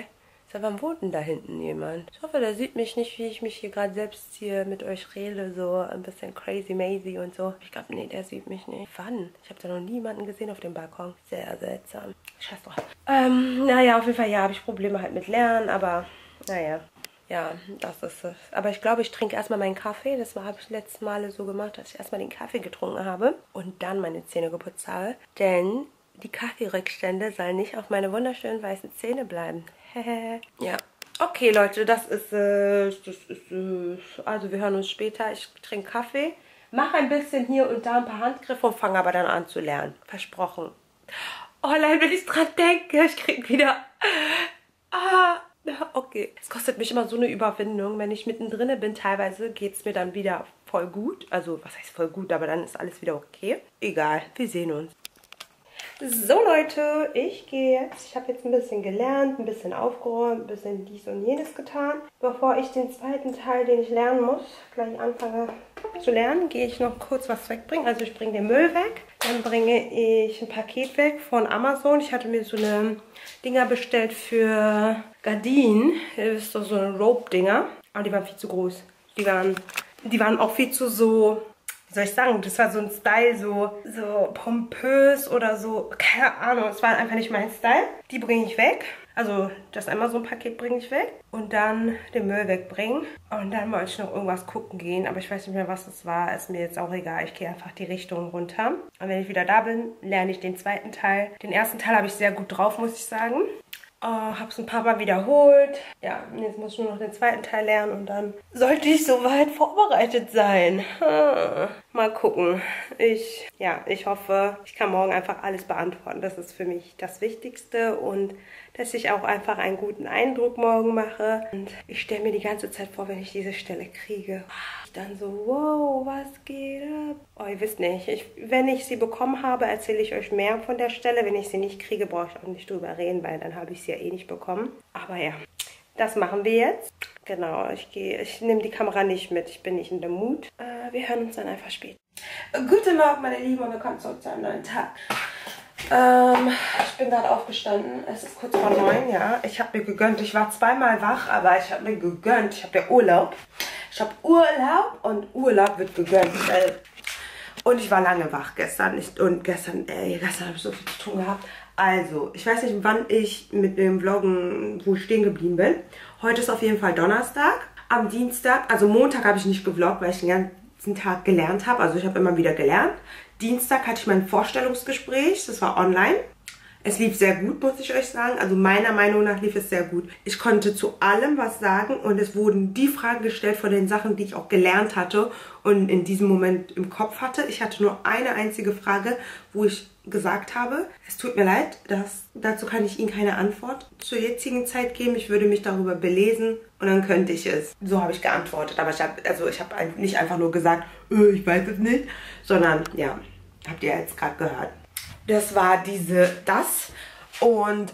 Sag, wann wohnt denn da hinten jemand? Ich hoffe, der sieht mich nicht, wie ich mich hier gerade selbst hier mit euch rede, so ein bisschen crazy mazy und so. Ich glaube, nee, der sieht mich nicht. Wann? Ich habe da noch niemanden gesehen auf dem Balkon. Sehr seltsam. Scheiß drauf. Naja, auf jeden Fall, ja, habe ich Probleme halt mit Lernen, aber naja. Ja, das ist es. Aber ich glaube, ich trinke erstmal meinen Kaffee. Das habe ich letztes Mal so gemacht, dass ich erstmal den Kaffee getrunken habe und dann meine Zähne geputzt habe. Denn die Kaffeerückstände sollen nicht auf meine wunderschönen weißen Zähne bleiben. Ja. Okay, Leute, das ist also wir hören uns später. Ich trinke Kaffee, mache ein bisschen hier und da ein paar Handgriffe und fange aber dann an zu lernen. Versprochen. Oh, allein wenn ich dran denke, ich krieg wieder... Okay. Es kostet mich immer so eine Überwindung. Wenn ich mittendrin bin, teilweise geht es mir dann wieder voll gut. Also, was heißt voll gut, aber dann ist alles wieder okay. Egal, wir sehen uns. So Leute, ich gehe jetzt. Ich habe jetzt ein bisschen gelernt, ein bisschen aufgeräumt, ein bisschen dies und jenes getan. Bevor ich den zweiten Teil, den ich lernen muss, gleich anfange zu lernen, gehe ich noch kurz was wegbringen. Also ich bringe den Müll weg. Dann bringe ich ein Paket weg von Amazon. Ich hatte mir so eine Dinger bestellt für Gardinen. Das ist doch so eine Rope-Dinger. Aber die waren viel zu groß. Die waren auch viel zu so... Wie soll ich sagen, das war so ein Style, so pompös oder so, keine Ahnung, es war einfach nicht mein Style. Die bringe ich weg, also das Amazon-Paket bringe ich weg und dann den Müll wegbringen. Und dann wollte ich noch irgendwas gucken gehen, aber ich weiß nicht mehr, was es war, ist mir jetzt auch egal. Ich gehe einfach die Richtung runter. Und wenn ich wieder da bin, lerne ich den zweiten Teil. Den ersten Teil habe ich sehr gut drauf, muss ich sagen. Habe es ein paar Mal wiederholt. Ja, jetzt muss ich nur noch den zweiten Teil lernen und dann sollte ich soweit vorbereitet sein. Mal gucken. Ich hoffe, ich kann morgen einfach alles beantworten. Das ist für mich das Wichtigste und dass ich auch einfach einen guten Eindruck morgen mache. Und ich stelle mir die ganze Zeit vor, wenn ich diese Stelle kriege. Dann so, wow, was geht ab? Oh, ihr wisst nicht, wenn ich sie bekommen habe, erzähle ich euch mehr von der Stelle. Wenn ich sie nicht kriege, brauche ich auch nicht drüber reden, weil dann habe ich sie ja eh nicht bekommen. Aber ja, das machen wir jetzt. Genau, ich nehme die Kamera nicht mit, ich bin nicht in der Mut. Wir hören uns dann einfach später. Guten Morgen, meine Lieben, und willkommen zurück zu einem neuen Tag. Ich bin gerade aufgestanden, es ist kurz vor 9, ja. Ich habe mir gegönnt, ich war zweimal wach, aber ich habe mir gegönnt, ich habe ja Urlaub. Ich habe Urlaub und Urlaub wird gegönnt. Und ich war lange wach gestern. Gestern habe ich so viel zu tun gehabt. Also, ich weiß nicht, wann ich mit dem Vloggen, wo ich stehen geblieben bin. Heute ist auf jeden Fall Donnerstag. Am Dienstag, also Montag habe ich nicht gevloggt, weil ich den ganzen Tag gelernt habe. Also ich habe immer wieder gelernt. Dienstag hatte ich mein Vorstellungsgespräch, das war online. Es lief sehr gut, muss ich euch sagen. Also meiner Meinung nach lief es sehr gut. Ich konnte zu allem was sagen und es wurden die Fragen gestellt von den Sachen, die ich auch gelernt hatte und in diesem Moment im Kopf hatte. Ich hatte nur eine einzige Frage, wo ich gesagt habe, es tut mir leid, dazu kann ich Ihnen keine Antwort zur jetzigen Zeit geben. Ich würde mich darüber belesen und dann könnte ich es. So habe ich geantwortet. Aber ich habe nicht einfach nur gesagt, ich weiß es nicht, sondern ja, habt ihr jetzt gerade gehört. Das war das. Und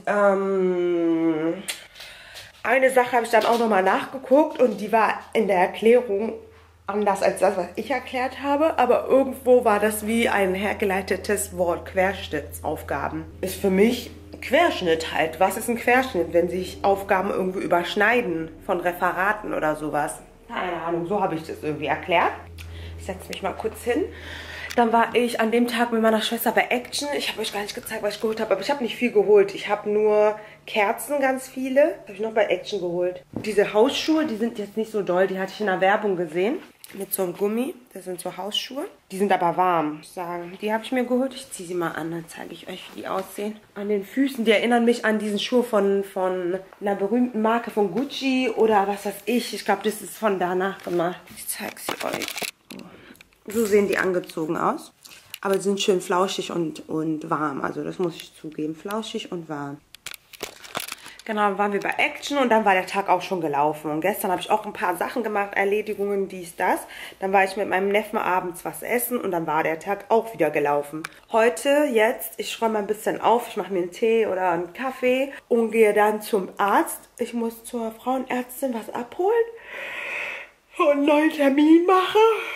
eine Sache habe ich dann auch nochmal nachgeguckt und die war in der Erklärung anders als das, was ich erklärt habe. Aber irgendwo war das wie ein hergeleitetes Wort, Querschnittsaufgaben. Ist für mich Querschnitt halt. Was ist ein Querschnitt, wenn sich Aufgaben irgendwo überschneiden von Referaten oder sowas? Keine Ahnung, so habe ich das irgendwie erklärt. Ich setze mich mal kurz hin. Dann war ich an dem Tag mit meiner Schwester bei Action. Ich habe euch gar nicht gezeigt, was ich geholt habe. Aber ich habe nicht viel geholt. Ich habe nur Kerzen, ganz viele. Das habe ich noch bei Action geholt. Diese Hausschuhe, die sind jetzt nicht so doll. Die hatte ich in der Werbung gesehen. Mit so einem Gummi. Das sind so Hausschuhe. Die sind aber warm, muss ich sagen. Die habe ich mir geholt. Ich ziehe sie mal an. Dann zeige ich euch, wie die aussehen. An den Füßen, die erinnern mich an diesen Schuh von einer berühmten Marke, von Gucci oder was weiß ich. Ich glaube, das ist von danach gemacht. Ich zeige sie euch. So sehen die angezogen aus. Aber sie sind schön flauschig und warm. Also das muss ich zugeben. Flauschig und warm. Genau, dann waren wir bei Action und dann war der Tag auch schon gelaufen. Und gestern habe ich auch ein paar Sachen gemacht, Erledigungen, dies, das. Dann war ich mit meinem Neffen abends was essen und dann war der Tag auch wieder gelaufen. Heute, jetzt, ich räume ein bisschen auf. Ich mache mir einen Tee oder einen Kaffee und gehe dann zum Arzt. Ich muss zur Frauenärztin was abholen und einen neuen Termin machen.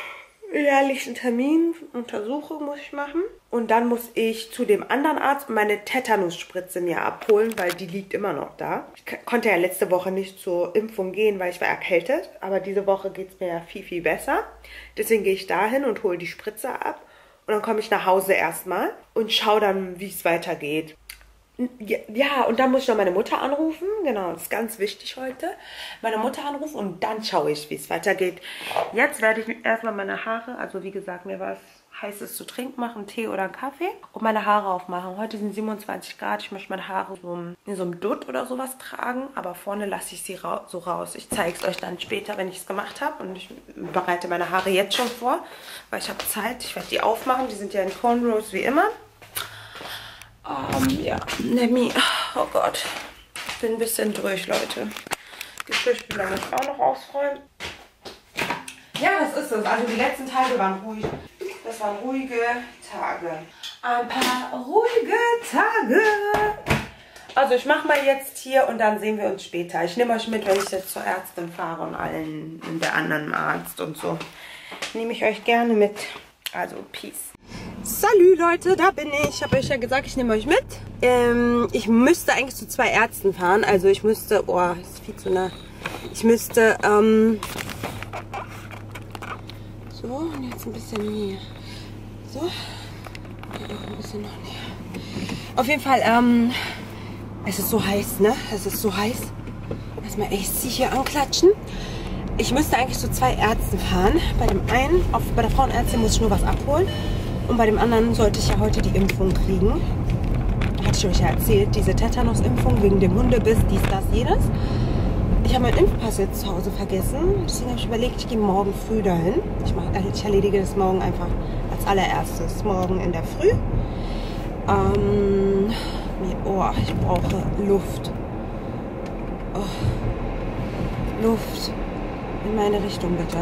jährlichen Termin, Untersuchung muss ich machen. Und dann muss ich zu dem anderen Arzt meine Tetanusspritze mir abholen, weil die liegt immer noch da. Ich konnte ja letzte Woche nicht zur Impfung gehen, weil ich war erkältet. Aber diese Woche geht es mir ja viel, viel besser. Deswegen gehe ich dahin und hole die Spritze ab. Und dann komme ich nach Hause erstmal und schaue dann, wie es weitergeht. Ja, und dann muss ich noch meine Mutter anrufen. Genau, das ist ganz wichtig heute. Meine Mutter anrufen und dann schaue ich, wie es weitergeht. Jetzt werde ich erstmal meine Haare, also wie gesagt, mir was Heißes zu trinken machen, Tee oder einen Kaffee und meine Haare aufmachen. Heute sind 27 Grad. Ich möchte meine Haare in so einem Dutt oder sowas tragen, aber vorne lasse ich sie so raus. Ich zeige es euch dann später, wenn ich es gemacht habe, und ich bereite meine Haare jetzt schon vor, weil ich habe Zeit. Ich werde die aufmachen. Die sind ja in Cornrows wie immer. Ja, oh Gott, ich bin ein bisschen durch, Leute. Geschirrspüler muss ich auch noch ausräumen. Ja, das ist es. Also die letzten Tage waren ruhig. Das waren ruhige Tage. Ein paar ruhige Tage. Also ich mache mal jetzt hier und dann sehen wir uns später. Ich nehme euch mit, wenn ich jetzt zur Ärztin fahre und allen der anderen Arzt und so. Nehme ich euch gerne mit. Also, peace. Salut Leute, da bin ich. Ich habe euch ja gesagt, ich nehme euch mit. Ich müsste eigentlich zu 2 Ärzten fahren. Also ich müsste, oh, ist viel zu nah. Ich müsste, so, und jetzt ein bisschen hier. So. Ja, ein bisschen noch näher. Auf jeden Fall, es ist so heiß, ne? Es ist so heiß. Erstmal AC hier anklatschen. Ich müsste eigentlich zu 2 Ärzten fahren. Bei dem einen, bei der Frauenärztin muss ich nur was abholen. Und bei dem anderen sollte ich ja heute die Impfung kriegen. Hatte ich euch ja erzählt, diese Tetanus-Impfung wegen dem Hundebiss, dies, das, jenes. Ich habe meinen Impfpass jetzt zu Hause vergessen. Deswegen habe ich überlegt, ich gehe morgen früh dahin. Ich erledige das morgen einfach als allererstes. Morgen in der Früh. Oh, ich brauche Luft. Oh. Luft. In meine Richtung, bitte.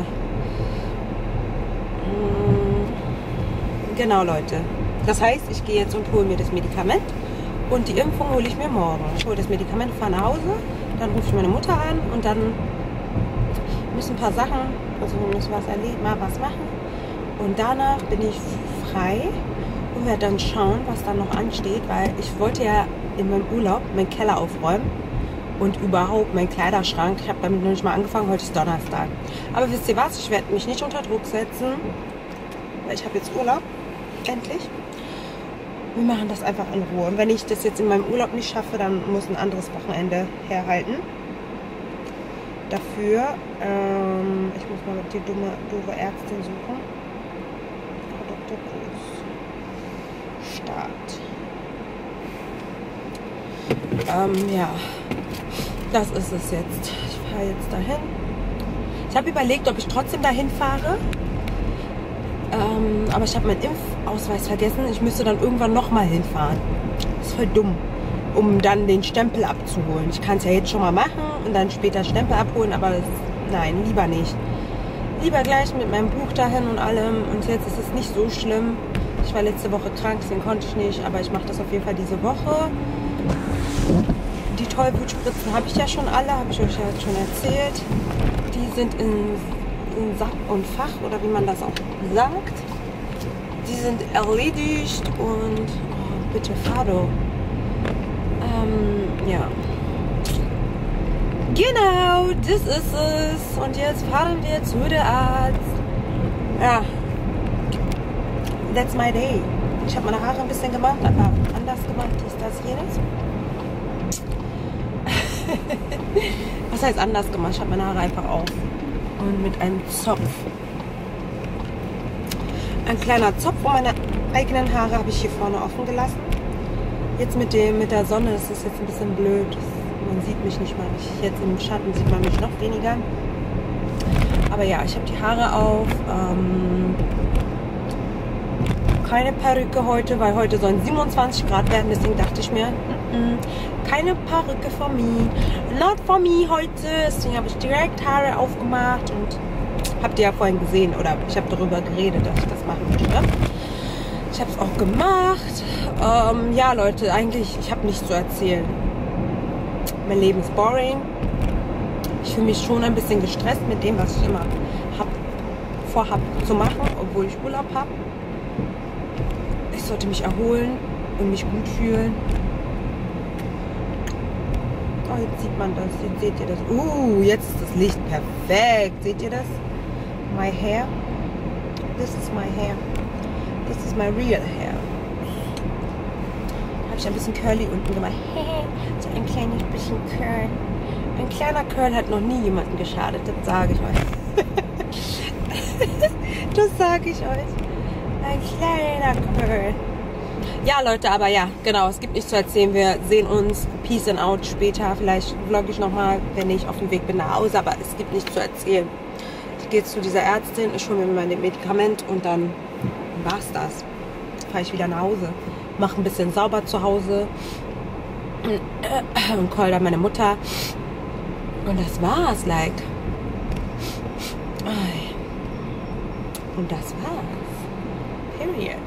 Genau, Leute. Das heißt, ich gehe jetzt und hole mir das Medikament. Und die Impfung hole ich mir morgen. Ich hole das Medikament, fahre nach Hause. Dann rufe ich meine Mutter an. Und dann müssen ein paar Sachen, also wir müssen was erleben, mal was machen. Und danach bin ich frei und werde dann schauen, was dann noch ansteht. Weil ich wollte ja in meinem Urlaub meinen Keller aufräumen. Und überhaupt meinen Kleiderschrank. Ich habe damit noch nicht mal angefangen. Heute ist Donnerstag. Aber wisst ihr was? Ich werde mich nicht unter Druck setzen. Weil ich habe jetzt Urlaub. Endlich. Wir machen das einfach in Ruhe. Und wenn ich das jetzt in meinem Urlaub nicht schaffe, dann muss ein anderes Wochenende herhalten. Dafür, ich muss mal die doofe Ärztin suchen. Frau Dr. Groß. Start. Ja. Das ist es jetzt. Ich fahre jetzt dahin. Ich habe überlegt, ob ich trotzdem dahin fahre. Aber ich habe meinen Impfausweis vergessen. Ich müsste dann irgendwann nochmal hinfahren. Das ist voll dumm, um dann den Stempel abzuholen. Ich kann es ja jetzt schon mal machen und dann später Stempel abholen, aber nein, lieber nicht. Lieber gleich mit meinem Buch dahin und allem. Und jetzt ist es nicht so schlimm. Ich war letzte Woche krank, deswegen konnte ich nicht. Aber ich mache das auf jeden Fall diese Woche. Die Tollwutspritzen habe ich ja schon alle, habe ich euch ja jetzt schon erzählt. Die sind in Sack und Fach, oder wie man das auch sagt. Die sind erledigt und oh, bitte Fado. Ja. Genau, das ist es. Und jetzt fahren wir zu der Arzt. Ja. That's my day. Ich habe meine Haare ein bisschen gemacht, aber anders gemacht ist das jenes. Was heißt anders gemacht? Ich habe meine Haare einfach auf. Und mit einem Zopf. Ein kleiner Zopf um meine eigenen Haare habe ich hier vorne offen gelassen. Jetzt mit der Sonne ist es jetzt ein bisschen blöd. Man sieht mich nicht mal. Jetzt im Schatten sieht man mich noch weniger. Aber ja, ich habe die Haare auf. Keine Perücke heute, weil heute sollen 27 Grad werden. Deswegen dachte ich mir, keine Perücke for me. Not for me heute. Deswegen habe ich direkt Haare aufgemacht und habt ihr ja vorhin gesehen, oder ich habe darüber geredet, dass ich das machen möchte. Ich habe es auch gemacht. Ja, Leute, eigentlich, ich habe nichts zu erzählen. Mein Leben ist boring. Ich fühle mich schon ein bisschen gestresst mit dem, was ich immer vorhab zu machen, obwohl ich Urlaub habe. Ich sollte mich erholen und mich gut fühlen. Oh, jetzt sieht man das. Jetzt seht ihr das. Jetzt ist das Licht perfekt. Seht ihr das? My hair. This is my hair. This is my real hair. Habe ich ein bisschen curly unten gemacht. So ein kleines bisschen Curl. Ein kleiner Curl hat noch nie jemanden geschadet. Das sage ich euch. Das sage ich euch. Ein kleiner Curl. Ja, Leute, aber ja, genau, es gibt nichts zu erzählen. Wir sehen uns. Peace and out später. Vielleicht vlogge ich nochmal, wenn ich auf dem Weg bin nach Hause. Aber es gibt nichts zu erzählen. Ich gehe zu dieser Ärztin, ich hole mir mein Medikament und dann war's das. Fahre ich wieder nach Hause. Mache ein bisschen sauber zu Hause. Und call dann meine Mutter. Und das war's, like. Und das war's. Period.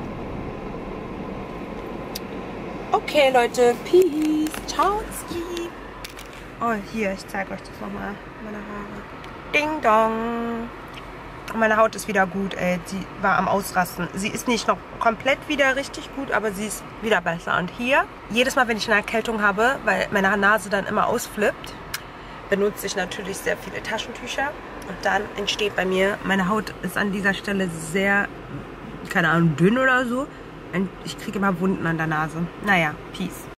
Okay, Leute. Peace. Ciao. Oh, hier, ich zeige euch das nochmal. Meine Haare. Ding dong. Meine Haut ist wieder gut, ey. Sie war am Ausrasten. Sie ist nicht noch komplett wieder richtig gut, aber sie ist wieder besser. Und hier, jedes Mal, wenn ich eine Erkältung habe, weil meine Nase dann immer ausflippt, benutze ich natürlich sehr viele Taschentücher. Und dann entsteht bei mir, meine Haut ist an dieser Stelle sehr, keine Ahnung, dünn oder so. Und ich kriege immer Wunden an der Nase. Naja, peace.